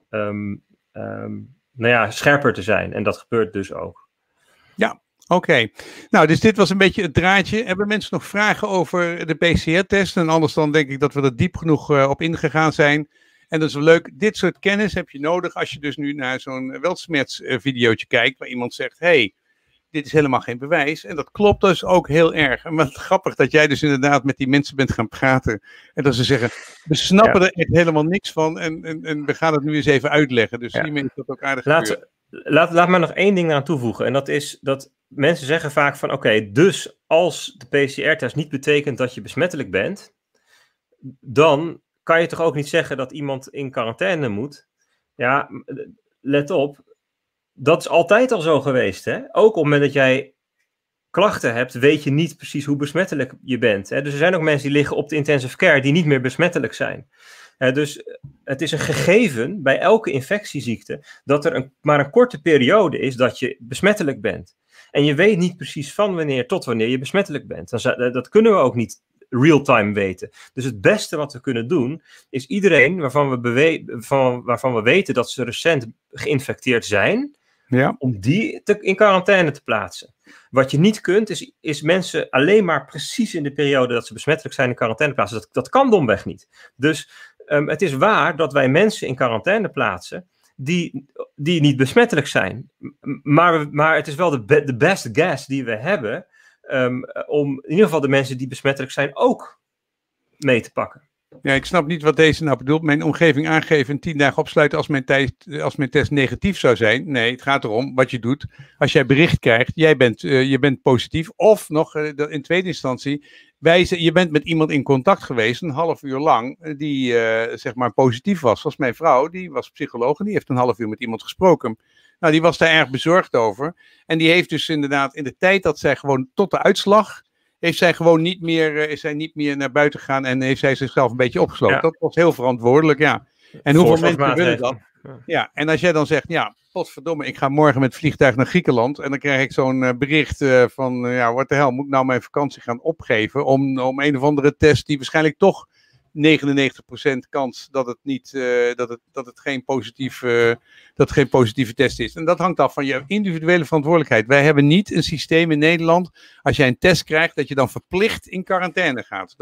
scherper te zijn en dat gebeurt dus ook. Ja. Oké, nou, dus dit was een beetje het draadje. Hebben mensen nog vragen over de PCR-test? En anders dan denk ik dat we er diep genoeg op ingegaan zijn. En dat is wel leuk. Dit soort kennis heb je nodig als je dus nu naar zo'n Weltschmerz-videootje kijkt, waar iemand zegt, dit is helemaal geen bewijs. En dat klopt dus ook heel erg. En wat grappig dat jij dus inderdaad met die mensen bent gaan praten. En dat ze zeggen, we snappen er echt helemaal niks van. En we gaan het nu eens even uitleggen. Dus hiermee is dat ook aardig gebeurd. Laat maar nog één ding aan toevoegen. En dat is dat mensen zeggen vaak van oké, dus als de PCR-test niet betekent dat je besmettelijk bent, dan kan je toch ook niet zeggen dat iemand in quarantaine moet. Ja, let op. Dat is altijd al zo geweest. Hè? Ook op het moment dat jij klachten hebt, weet je niet precies hoe besmettelijk je bent. Hè? Dus er zijn ook mensen die liggen op de intensive care die niet meer besmettelijk zijn. Dus het is een gegeven bij elke infectieziekte dat er maar een korte periode is dat je besmettelijk bent. En je weet niet precies van wanneer tot wanneer je besmettelijk bent. Dat kunnen we ook niet real-time weten. Dus het beste wat we kunnen doen is iedereen waarvan we weten dat ze recent geïnfecteerd zijn, om die in quarantaine te plaatsen. Wat je niet kunt, is mensen alleen maar precies in de periode dat ze besmettelijk zijn in quarantaine plaatsen. Dat kan domweg niet. Dus het is waar dat wij mensen in quarantaine plaatsen die niet besmettelijk zijn. Maar het is wel de best guess die we hebben om in ieder geval de mensen die besmettelijk zijn ook mee te pakken. Ja, ik snap niet wat deze nou bedoelt. Mijn omgeving aangeven en 10 dagen opsluiten als mijn test negatief zou zijn. Nee, het gaat erom wat je doet. Als jij bericht krijgt, je bent positief. Of nog in tweede instantie, je bent met iemand in contact geweest, een half uur lang, die zeg maar positief was. Zoals mijn vrouw, die was psycholoog en die heeft een half uur met iemand gesproken. Nou, die was daar erg bezorgd over. En die heeft dus inderdaad in de tijd dat zij gewoon tot de uitslag... is zij niet meer naar buiten gegaan en heeft zij zichzelf een beetje opgesloten. Ja. Dat was heel verantwoordelijk, ja. En hoeveel mensen willen dat? Ja, en als jij dan zegt, ja, potverdomme, ik ga morgen met vliegtuig naar Griekenland en dan krijg ik zo'n bericht van, ja, what the hell, moet ik nou mijn vakantie gaan opgeven om een of andere test die waarschijnlijk toch 99% kans dat het geen positieve test is. En dat hangt af van je individuele verantwoordelijkheid. Wij hebben niet een systeem in Nederland, als jij een test krijgt, dat je dan verplicht in quarantaine gaat.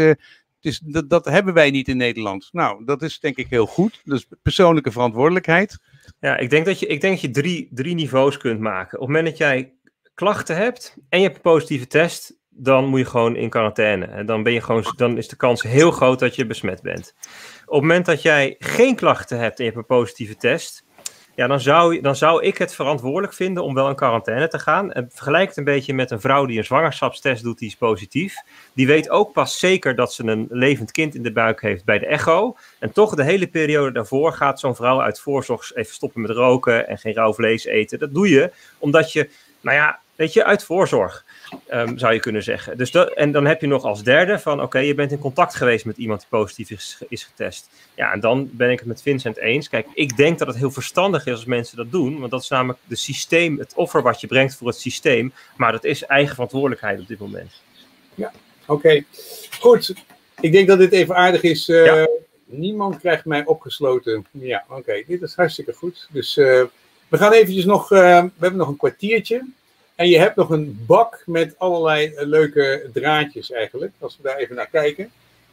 Dat hebben wij niet in Nederland. Nou, dat is denk ik heel goed. Dus persoonlijke verantwoordelijkheid. Ja, ik denk dat je drie niveaus kunt maken. Op het moment dat jij klachten hebt en je hebt een positieve test, dan moet je gewoon in quarantaine. En dan is de kans heel groot dat je besmet bent. Op het moment dat jij geen klachten hebt en je hebt een positieve test, ja, dan zou ik het verantwoordelijk vinden om wel in quarantaine te gaan. En vergelijk het een beetje met een vrouw die een zwangerschapstest doet, die is positief. Die weet ook pas zeker dat ze een levend kind in de buik heeft bij de echo. En toch de hele periode daarvoor gaat zo'n vrouw uit voorzorg even stoppen met roken en geen rauw vlees eten. Dat doe je omdat je, nou ja, weet je, uit voorzorg. Zou je kunnen zeggen. Dus en dan heb je nog als derde van, oké, je bent in contact geweest met iemand die positief is getest. Ja, en dan ben ik het met Vincent eens. Kijk, ik denk dat het heel verstandig is als mensen dat doen, want dat is namelijk het offer wat je brengt voor het systeem, maar dat is eigen verantwoordelijkheid op dit moment. Ja, oké. Goed. Ik denk dat dit even aardig is. Ja. Niemand krijgt mij opgesloten. Ja, oké. Dit is hartstikke goed. Dus we gaan eventjes nog, we hebben nog een kwartiertje. En je hebt nog een bak met allerlei leuke draadjes eigenlijk, als we daar even naar kijken.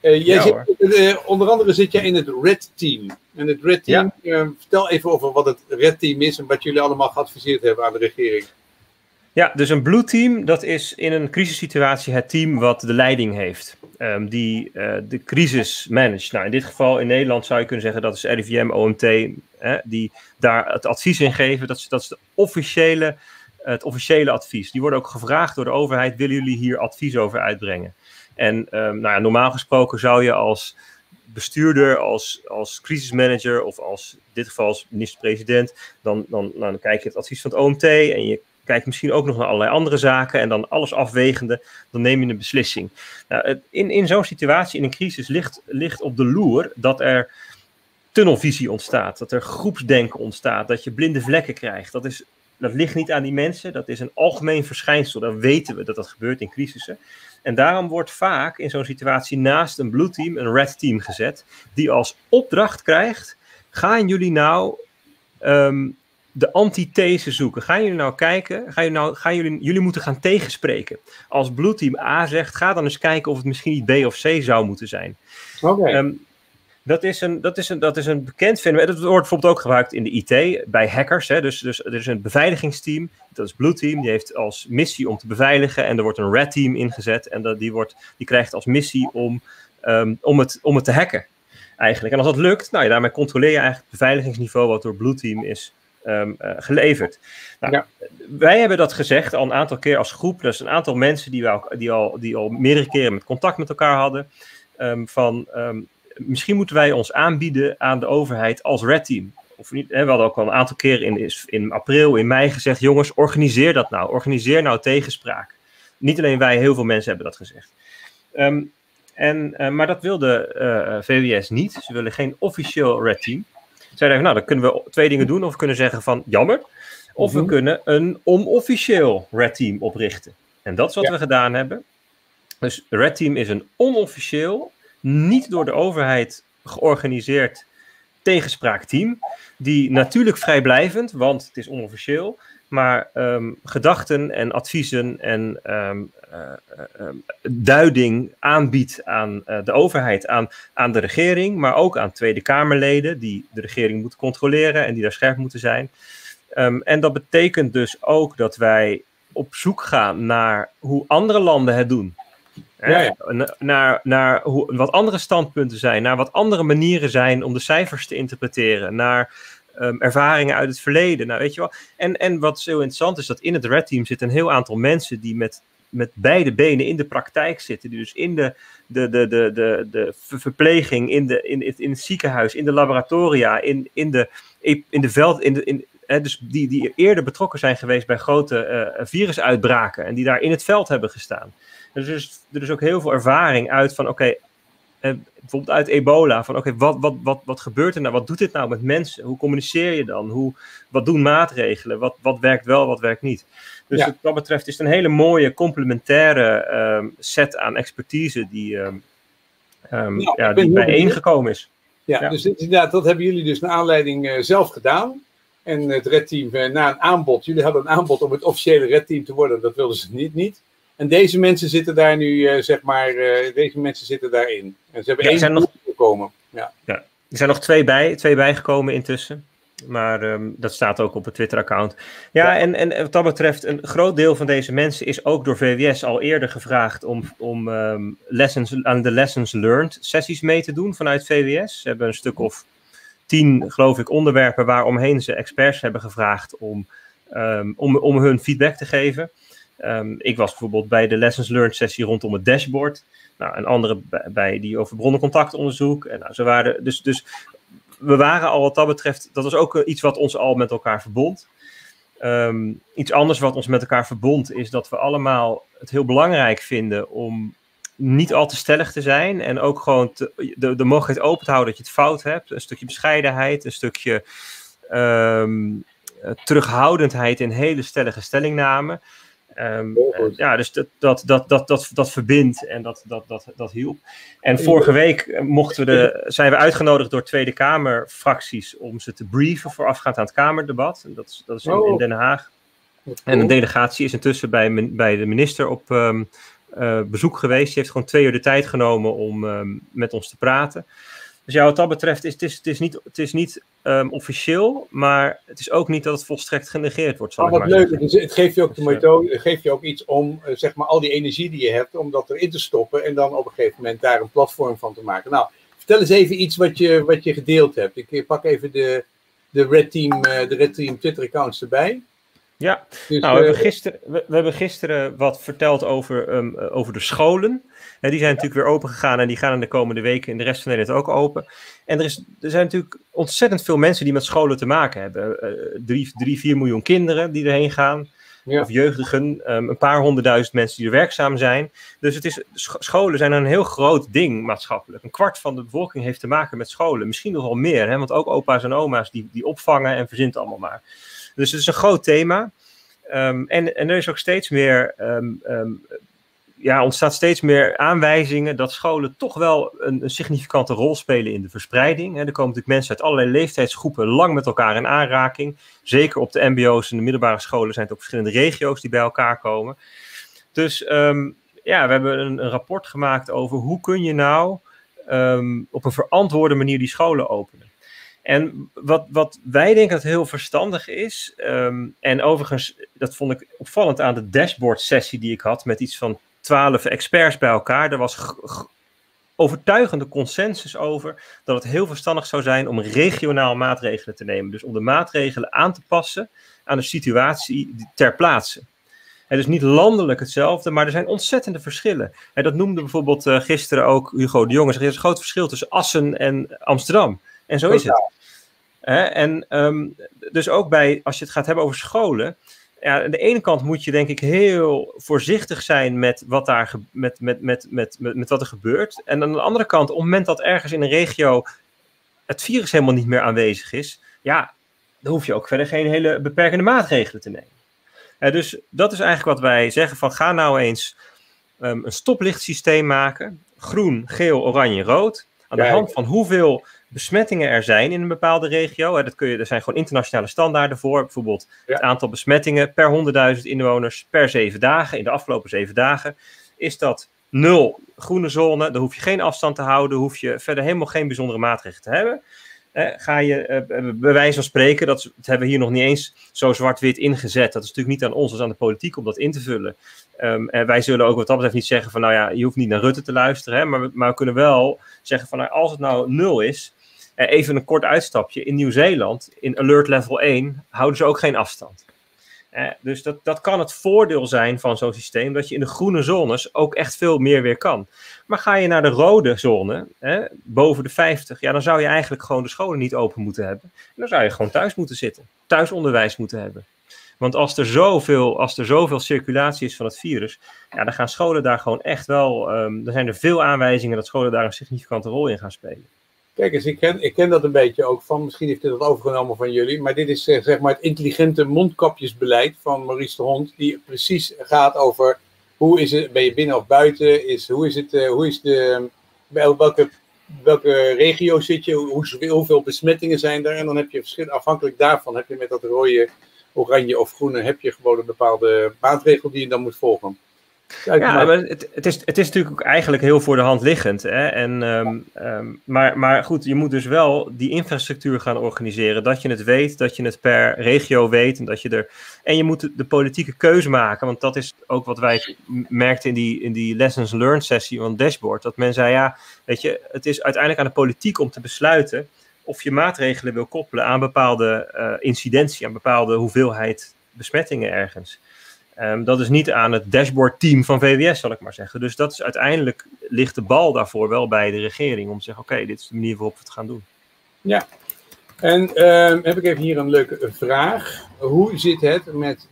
Onder andere zit jij in het Red Team. En het Red Team, vertel even over wat het Red Team is en wat jullie allemaal geadviseerd hebben aan de regering. Ja, dus een Blue Team, dat is in een crisissituatie het team wat de leiding heeft. Die de crisis managt. Nou, in dit geval in Nederland zou je kunnen zeggen dat is RIVM, OMT, die daar het advies in geven. Dat is het officiële advies. Die worden ook gevraagd door de overheid, willen jullie hier advies over uitbrengen? En normaal gesproken zou je als bestuurder, als crisismanager of in dit geval als minister-president, dan kijk je het advies van het OMT en je kijkt misschien ook nog naar allerlei andere zaken en dan alles afwegende, dan neem je een beslissing. Nou, in zo'n situatie, in een crisis, ligt op de loer dat er tunnelvisie ontstaat, dat er groepsdenken ontstaat, dat je blinde vlekken krijgt. Dat ligt niet aan die mensen, dat is een algemeen verschijnsel. Dan weten we dat dat gebeurt in crisissen. En daarom wordt vaak in zo'n situatie naast een Blue Team een Red Team gezet, die als opdracht krijgt, gaan jullie nou de antithese zoeken? Gaan jullie nou kijken, jullie moeten gaan tegenspreken. Als Blue Team A zegt, ga dan eens kijken of het misschien niet B of C zou moeten zijn. Oké. Dat is een bekend fenomeen. Dat wordt bijvoorbeeld ook gebruikt in de IT, bij hackers. Hè. Dus er is een beveiligingsteam, dat is Blue Team, die heeft als missie om te beveiligen. En er wordt een Red Team ingezet en die krijgt als missie om het te hacken. Eigenlijk. En als dat lukt, daarmee controleer je eigenlijk het beveiligingsniveau wat door Blue Team is geleverd. Nou, ja. Wij hebben dat gezegd al een aantal keer als groep. Dus een aantal mensen die al meerdere keren met contact met elkaar hadden. Misschien moeten wij ons aanbieden aan de overheid als Red Team. Of niet, we hadden ook al een aantal keren in april, in mei gezegd, jongens, organiseer dat nou. Organiseer nou tegenspraak. Niet alleen wij, heel veel mensen hebben dat gezegd. Maar dat wilde VWS niet. Ze willen geen officieel Red Team. Zeiden dan kunnen we 2 dingen doen. Of we kunnen zeggen van, jammer. Of we kunnen een onofficieel Red Team oprichten. En dat is wat we gedaan hebben. Dus Red Team is een onofficieel, niet door de overheid georganiseerd tegenspraakteam, die natuurlijk vrijblijvend, want het is onofficieel, maar gedachten en adviezen en duiding aanbiedt aan de overheid, aan de regering, maar ook aan Tweede Kamerleden die de regering moeten controleren en die daar scherp moeten zijn. En dat betekent dus ook dat wij op zoek gaan naar hoe andere landen het doen. Ja. Naar wat andere standpunten zijn, naar wat andere manieren zijn om de cijfers te interpreteren, naar ervaringen uit het verleden. Nou, weet je wel. En wat zo interessant is, dat in het Red Team zit een heel aantal mensen die met beide benen in de praktijk zitten. Die dus in de verpleging, in het ziekenhuis, in de laboratoria, in de veld, dus die eerder betrokken zijn geweest bij grote virusuitbraken en die daar in het veld hebben gestaan. Dus er is ook heel veel ervaring uit van bijvoorbeeld uit ebola, van wat gebeurt er nou, wat doet dit nou met mensen, hoe communiceer je dan, wat doen maatregelen, wat werkt wel, wat werkt niet. Dus wat dat betreft is het een hele mooie complementaire set aan expertise die bijeengekomen is. Ja, dus inderdaad, dat hebben jullie dus naar aanleiding zelf gedaan. En het Red Team na een aanbod, jullie hadden een aanbod om het officiële Red Team te worden, dat wilden ze niet. En deze mensen zitten daar nu, deze mensen zitten daarin. En ze hebben één nog gekomen. Ja, er zijn nog twee bijgekomen intussen. Maar dat staat ook op het Twitter-account. Ja, en wat dat betreft, een groot deel van deze mensen is ook door VWS al eerder gevraagd om aan de Lessons Learned sessies mee te doen vanuit VWS. Ze hebben een stuk of 10, geloof ik, onderwerpen waaromheen ze experts hebben gevraagd om hun feedback te geven. Ik was bijvoorbeeld bij de Lessons Learned sessie rondom het dashboard. Nou, een andere bij die over bronnencontactonderzoek. En nou, ze waren dus we waren al wat dat betreft, dat was ook iets wat ons al met elkaar verbond. Iets anders wat ons met elkaar verbond is dat we allemaal het heel belangrijk vinden om niet al te stellig te zijn. En ook gewoon de mogelijkheid open te houden dat je het fout hebt. Een stukje bescheidenheid, een stukje terughoudendheid in hele stellige stellingnamen. Dus dat verbindt en dat hielp. En vorige week zijn we uitgenodigd door Tweede Kamerfracties om ze te brieven voorafgaand aan het Kamerdebat. Dat is in Den Haag. En een delegatie is intussen bij de minister op bezoek geweest. Die heeft gewoon 2 uur de tijd genomen om met ons te praten. Dus ja, wat dat betreft, het is niet officieel, maar het is ook niet dat het volstrekt genegeerd wordt. Wat leuk, dus het geeft je ook de methode, het geeft je ook iets om, zeg maar, al die energie die je hebt, om dat erin te stoppen en dan op een gegeven moment daar een platform van te maken. Nou, vertel eens even iets wat je gedeeld hebt. Ik pak even de Red Team Twitter-accounts erbij. Ja, dus, we hebben gisteren wat verteld over de scholen. Die zijn natuurlijk weer open gegaan en die gaan in de komende weken in de rest van Nederland ook open. En er zijn natuurlijk ontzettend veel mensen die met scholen te maken hebben. 3-4 miljoen kinderen die erheen gaan. Ja. Of jeugdigen, een paar 100.000 mensen die er werkzaam zijn. Dus scholen zijn een heel groot ding maatschappelijk. 1/4 van de bevolking heeft te maken met scholen. Misschien nog wel meer, want ook opa's en oma's die opvangen en verzint allemaal maar. Dus het is een groot thema. En er is ook steeds meer, ontstaat steeds meer aanwijzingen dat scholen toch wel een significante rol spelen in de verspreiding. Er komen natuurlijk mensen uit allerlei leeftijdsgroepen lang met elkaar in aanraking. Zeker op de mbo's en de middelbare scholen zijn het ook verschillende regio's die bij elkaar komen. Dus we hebben een rapport gemaakt over hoe kun je nou op een verantwoorde manier die scholen openen. En wat wij denken dat heel verstandig is, en overigens, dat vond ik opvallend aan de dashboard sessie die ik had met iets van 12 experts bij elkaar. Er was overtuigende consensus over dat het heel verstandig zou zijn om regionaal maatregelen te nemen. Dus om de maatregelen aan te passen aan de situatie ter plaatse. En dus niet landelijk hetzelfde, maar er zijn ontzettende verschillen. En dat noemde bijvoorbeeld gisteren ook Hugo de Jonge. Er is een groot verschil tussen Assen en Amsterdam. En zo is het. Dus ook als je het gaat hebben over scholen. Ja, aan de ene kant moet je denk ik heel voorzichtig zijn met wat wat er gebeurt. En aan de andere kant, op het moment dat ergens in een regio het virus helemaal niet meer aanwezig is, ja, dan hoef je ook verder geen hele beperkende maatregelen te nemen. Dus dat is eigenlijk wat wij zeggen van ga nou eens een stoplichtsysteem maken. Groen, geel, oranje, rood. Aan de hand van hoeveel besmettingen er zijn in een bepaalde regio. Er zijn gewoon internationale standaarden voor. Bijvoorbeeld het aantal besmettingen per 100.000 inwoners per 7 dagen. In de afgelopen 7 dagen is dat 0 groene zone. Dan hoef je geen afstand te houden. Hoef je verder helemaal geen bijzondere maatregelen te hebben. ga je bij wijze van spreken, dat hebben we hier nog niet eens zo zwart-wit ingezet. Dat is natuurlijk niet aan ons als aan de politiek om dat in te vullen. En wij zullen ook wat dat betreft niet zeggen van, nou ja, je hoeft niet naar Rutte te luisteren. Hè, maar we kunnen wel zeggen van, nou, als het nou 0 is, even een kort uitstapje. In Nieuw-Zeeland, in alert level 1, houden ze ook geen afstand. Dus dat kan het voordeel zijn van zo'n systeem, dat je in de groene zones ook echt veel meer weer kan. Maar ga je naar de rode zone, boven de 50, ja, dan zou je eigenlijk gewoon de scholen niet open moeten hebben. En dan zou je gewoon thuis moeten zitten, thuisonderwijs moeten hebben. Want als er zoveel circulatie is van het virus, ja, dan gaan scholen daar gewoon echt wel, er zijn er veel aanwijzingen dat scholen daar een significante rol in gaan spelen. Kijk eens, ik ken dat een beetje ook van, misschien heeft hij dat overgenomen van jullie, maar dit is zeg maar het intelligente mondkapjesbeleid van Maurice de Hond, die precies gaat over hoe is het, ben je binnen of buiten, welke regio zit je, hoeveel besmettingen zijn er, en dan heb je verschillende, afhankelijk daarvan heb je met dat rode, oranje of groene, heb je gewoon een bepaalde maatregel die je dan moet volgen. Ja, maar het is natuurlijk ook eigenlijk heel voor de hand liggend. Hè? Maar goed, je moet dus wel die infrastructuur gaan organiseren. Dat je het weet, dat je het per regio weet. En je moet de politieke keuze maken. Want dat is ook wat wij merkten in die lessons learned sessie van het dashboard. Dat men zei, ja, weet je, het is uiteindelijk aan de politiek om te besluiten of je maatregelen wil koppelen aan bepaalde incidentie, aan bepaalde hoeveelheid besmettingen ergens. Dat is niet aan het dashboardteam van VWS, zal ik maar zeggen. Dus dat is uiteindelijk ligt de bal daarvoor wel bij de regering om te zeggen, oké, dit is de manier waarop we het gaan doen. Ja, en heb ik even hier een leuke vraag. Hoe zit het met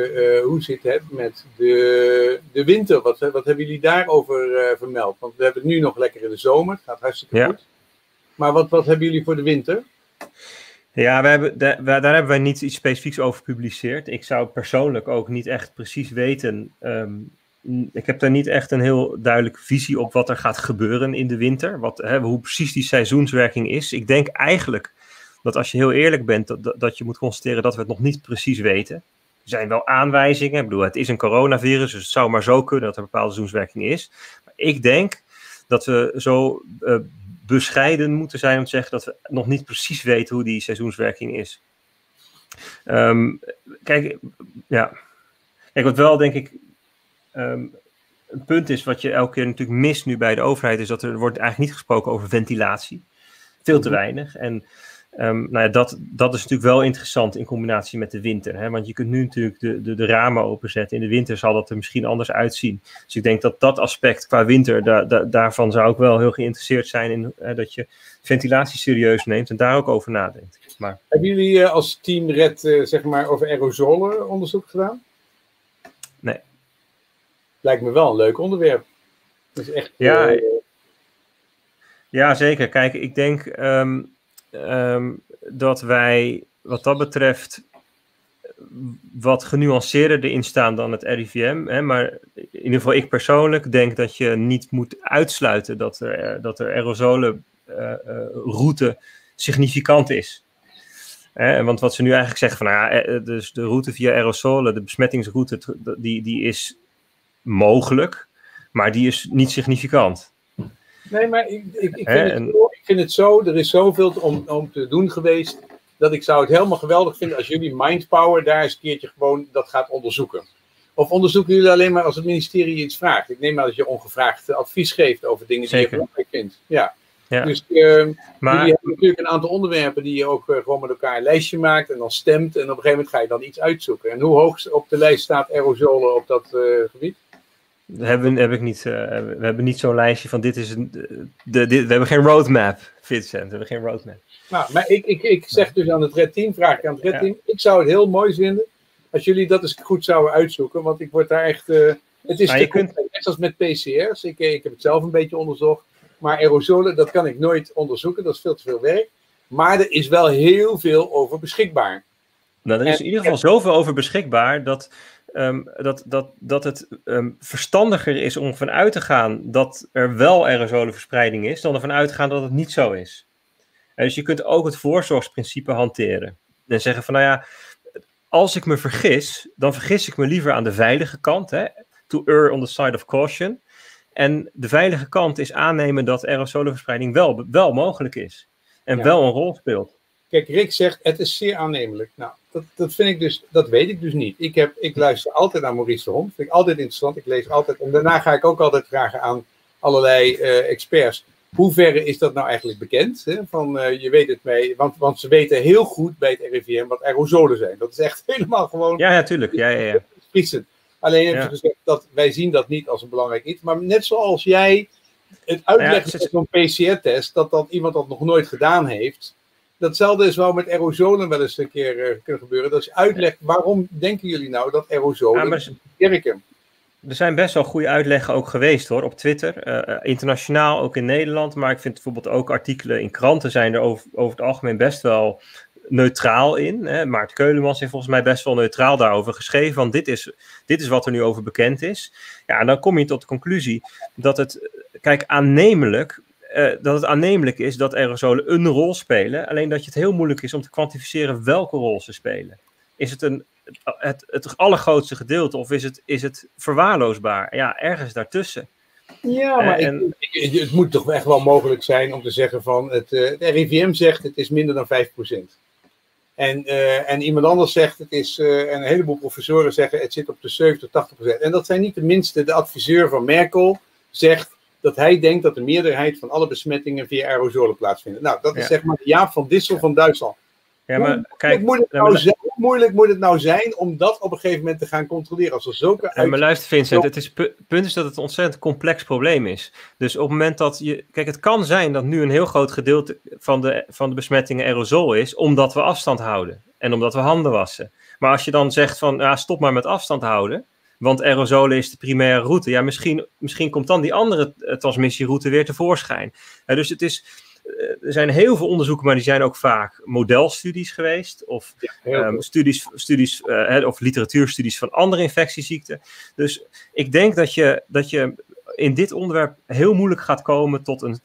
de winter? Wat hebben jullie daarover vermeld? Want we hebben het nu nog lekker in de zomer, het gaat hartstikke goed. Maar wat hebben jullie voor de winter? Ja, daar hebben wij niet iets specifieks over gepubliceerd. Ik zou persoonlijk ook niet echt precies weten. Ik heb daar niet echt een heel duidelijke visie op wat er gaat gebeuren in de winter. Hoe precies die seizoenswerking is. Ik denk eigenlijk dat als je heel eerlijk bent, dat je moet constateren dat we het nog niet precies weten. Er zijn wel aanwijzingen. Ik bedoel, het is een coronavirus, dus het zou maar zo kunnen dat er een bepaalde seizoenswerking is. Maar ik denk dat we zo bescheiden moeten zijn om te zeggen dat we nog niet precies weten hoe die seizoenswerking is. Kijk, wat wel denk ik een punt is wat je elke keer natuurlijk mist nu bij de overheid, is dat er wordt eigenlijk niet gesproken over ventilatie. Veel te weinig. En dat is natuurlijk wel interessant in combinatie met de winter. Hè? Want je kunt nu natuurlijk de ramen openzetten. In de winter zal dat er misschien anders uitzien. Dus ik denk dat aspect qua winter, daarvan zou ik wel heel geïnteresseerd zijn in dat je ventilatie serieus neemt en daar ook over nadenkt. Maar hebben jullie als team RED zeg maar over aerosolen onderzoek gedaan? Nee. Lijkt me wel een leuk onderwerp. Dat is echt, ja, zeker. Kijk, ik denk dat wij wat dat betreft wat genuanceerder erin staan dan het RIVM. Hè, maar in ieder geval ik persoonlijk denk dat je niet moet uitsluiten dat er aerosolenroute significant is. Want wat ze nu eigenlijk zeggen van dus de route via aerosolen, de besmettingsroute, die is mogelijk, maar die is niet significant. Nee, maar ik vind het zo, er is zoveel om te doen geweest, dat ik zou het helemaal geweldig vinden als jullie Mindpower daar eens een keertje gewoon dat gaat onderzoeken. Of onderzoeken jullie alleen maar als het ministerie iets vraagt? Ik neem aan dat je ongevraagd advies geeft over dingen die je belangrijk vindt. Ja. Dus jullie hebben natuurlijk een aantal onderwerpen die je ook gewoon met elkaar een lijstje maakt en dan stemt en op een gegeven moment ga je dan iets uitzoeken. En hoe hoog op de lijst staat aerosolen op dat gebied? We hebben niet zo'n lijstje van dit is we hebben geen roadmap, Vincent. We hebben geen roadmap. Nou, maar ik zeg dus aan het Red Team, vraag ik aan het Red Team, ik zou het heel mooi vinden als jullie dat eens goed zouden uitzoeken, want ik word daar echt, het is net als met PCR's, ik heb het zelf een beetje onderzocht, maar aerosolen, dat kan ik nooit onderzoeken, dat is veel te veel werk, maar er is wel heel veel over beschikbaar. Nou, er is in ieder geval zoveel over beschikbaar dat het verstandiger is om ervan uit te gaan dat er wel aerosolenverspreiding is, dan ervan uit te gaan dat het niet zo is. Dus je kunt ook het voorzorgsprincipe hanteren. En zeggen van, als ik me vergis, dan vergis ik me liever aan de veilige kant. Hè, to err on the side of caution. En de veilige kant is aannemen dat aerosolenverspreiding wel mogelijk is. en wel een rol speelt. Kijk, Rick zegt, het is zeer aannemelijk. Nou, dat vind ik dus, dat weet ik dus niet. Ik luister altijd naar Maurice de Hond. Vind ik altijd interessant. Ik lees altijd, en daarna ga ik ook altijd vragen aan allerlei experts. Hoe verre is dat nou eigenlijk bekend? Hè? Je weet het mee, want ze weten heel goed bij het RIVM wat aerosolen zijn. Dat is echt helemaal gewoon... Ja, natuurlijk. Ja. Friesen. Alleen hebben ze gezegd dat wij zien dat niet als een belangrijk iets. Maar net zoals jij het uitlegt met zo'n PCR-test, dat iemand dat nog nooit gedaan heeft. Datzelfde is wel met aerosolen wel eens een keer kunnen gebeuren. Dat je uitlegt, waarom denken jullie nou dat aerosolen werken? Er zijn best wel goede uitleggen ook geweest hoor, op Twitter. Internationaal, ook in Nederland. Maar ik vind bijvoorbeeld ook artikelen in kranten zijn er over het algemeen best wel neutraal in. Hè. Maart Keulemans heeft volgens mij best wel neutraal daarover geschreven. Want dit is wat er nu over bekend is. Ja, en dan kom je tot de conclusie dat het, dat het aannemelijk is dat aerosolen een rol spelen. Alleen dat het heel moeilijk is om te kwantificeren welke rol ze spelen. Is het het allergrootste gedeelte of is het verwaarloosbaar? Ja, ergens daartussen. Ja, maar het moet toch echt wel mogelijk zijn om te zeggen van het RIVM zegt het is minder dan 5%. En iemand anders zegt het is, en een heleboel professoren zeggen het zit op de 70-80%. En dat zijn niet de minste. De adviseur van Merkel zegt dat hij denkt dat de meerderheid van alle besmettingen via aerosolen plaatsvinden. Nou, dat is zeg maar Jaap van Dissel van Duitsland. Ja, maar hoe moeilijk moet het nou zijn om dat op een gegeven moment te gaan controleren? Als er zulke maar luister Vincent, het punt is dat het een ontzettend complex probleem is. Dus op het moment dat kijk, het kan zijn dat nu een heel groot gedeelte van de besmettingen aerosol is, omdat we afstand houden. En omdat we handen wassen. Maar als je dan zegt van, stop maar met afstand houden, want aerosolen is de primaire route. Ja, misschien komt dan die andere transmissieroute weer tevoorschijn. Dus het is... Er zijn heel veel onderzoeken, maar die zijn ook vaak modelstudies geweest. Of studies of literatuurstudies van andere infectieziekten. Dus ik denk dat je in dit onderwerp heel moeilijk gaat komen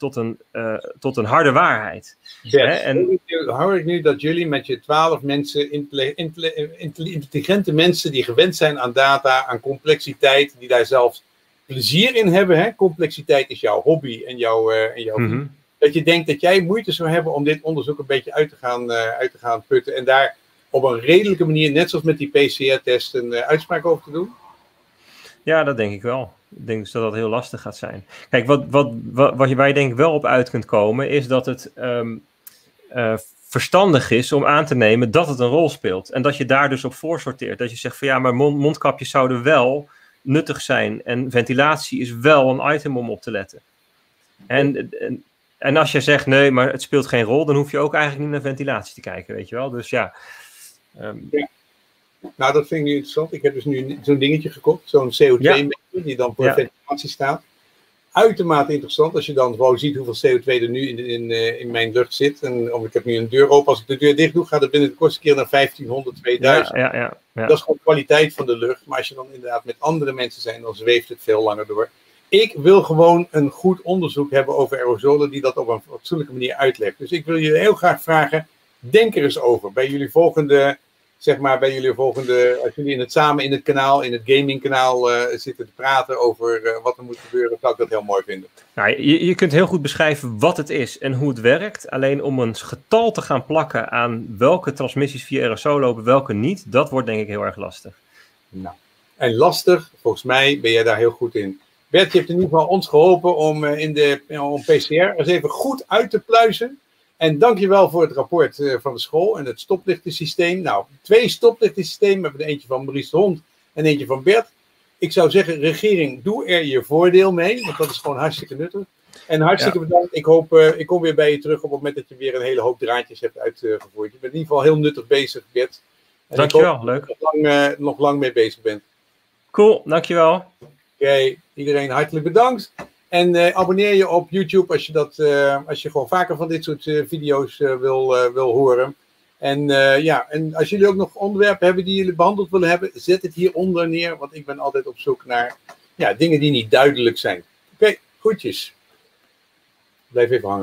tot een harde waarheid. Hoor ik nu dat jullie met je 12 mensen, intelligente mensen die gewend zijn aan data, aan complexiteit, die daar zelfs plezier in hebben. Hè? Complexiteit is jouw hobby en jouw dat je denkt dat jij moeite zou hebben om dit onderzoek een beetje uit te gaan putten. En daar op een redelijke manier, net zoals met die PCR-test, een uitspraak over te doen? Ja, dat denk ik wel. Ik denk dus dat dat heel lastig gaat zijn. Kijk, waar je denk ik wel op uit kunt komen, is dat het verstandig is om aan te nemen dat het een rol speelt. En dat je daar dus op voorsorteert. Dat je zegt van ja, maar mondkapjes zouden wel nuttig zijn. En ventilatie is wel een item om op te letten. En als je zegt, nee, maar het speelt geen rol, dan hoef je ook eigenlijk niet naar ventilatie te kijken, weet je wel. Dus ja. Nou, dat vind ik nu interessant. Ik heb dus nu zo'n dingetje gekocht, zo'n CO2-meter, die dan voor ventilatie staat. Uitermate interessant, als je dan gewoon ziet hoeveel CO2 er nu in mijn lucht zit. En ik heb nu een deur open, als ik de deur dicht doe, gaat het binnen de kortste keer naar 1500, 2000. Ja. Dat is gewoon kwaliteit van de lucht. Maar als je dan inderdaad met andere mensen zijn, dan zweeft het veel langer door. Ik wil gewoon een goed onderzoek hebben over aerosolen die dat op een fatsoenlijke manier uitlegt. Dus ik wil jullie heel graag vragen, denk er eens over. Bij jullie volgende, als jullie samen in het kanaal, in het gamingkanaal zitten te praten over wat er moet gebeuren, zou ik dat heel mooi vinden. Nou, je kunt heel goed beschrijven wat het is en hoe het werkt. Alleen om een getal te gaan plakken aan welke transmissies via aerosol lopen, welke niet, dat wordt denk ik heel erg lastig. Nou, en lastig, volgens mij ben jij daar heel goed in. Bert, je hebt in ieder geval ons geholpen om PCR eens even goed uit te pluizen. En dankjewel voor het rapport van de school en het stoplichtensysteem. Nou, 2 stoplichtensystemen. We hebben er eentje van Maurice de Hond en eentje van Bert. Ik zou zeggen, regering, doe er je voordeel mee. Want dat is gewoon hartstikke nuttig. En hartstikke bedankt. Ik kom weer bij je terug op het moment dat je weer een hele hoop draadjes hebt uitgevoerd. Je bent in ieder geval heel nuttig bezig, Bert. En dankjewel, leuk. Dat je nog lang mee bezig bent. Cool, dankjewel. Oké, iedereen hartelijk bedankt. En abonneer je op YouTube als je gewoon vaker van dit soort video's wil horen. En als jullie ook nog onderwerpen hebben die jullie behandeld willen hebben, zet het hieronder neer. Want ik ben altijd op zoek naar dingen die niet duidelijk zijn. Oké, groetjes. Blijf even hangen.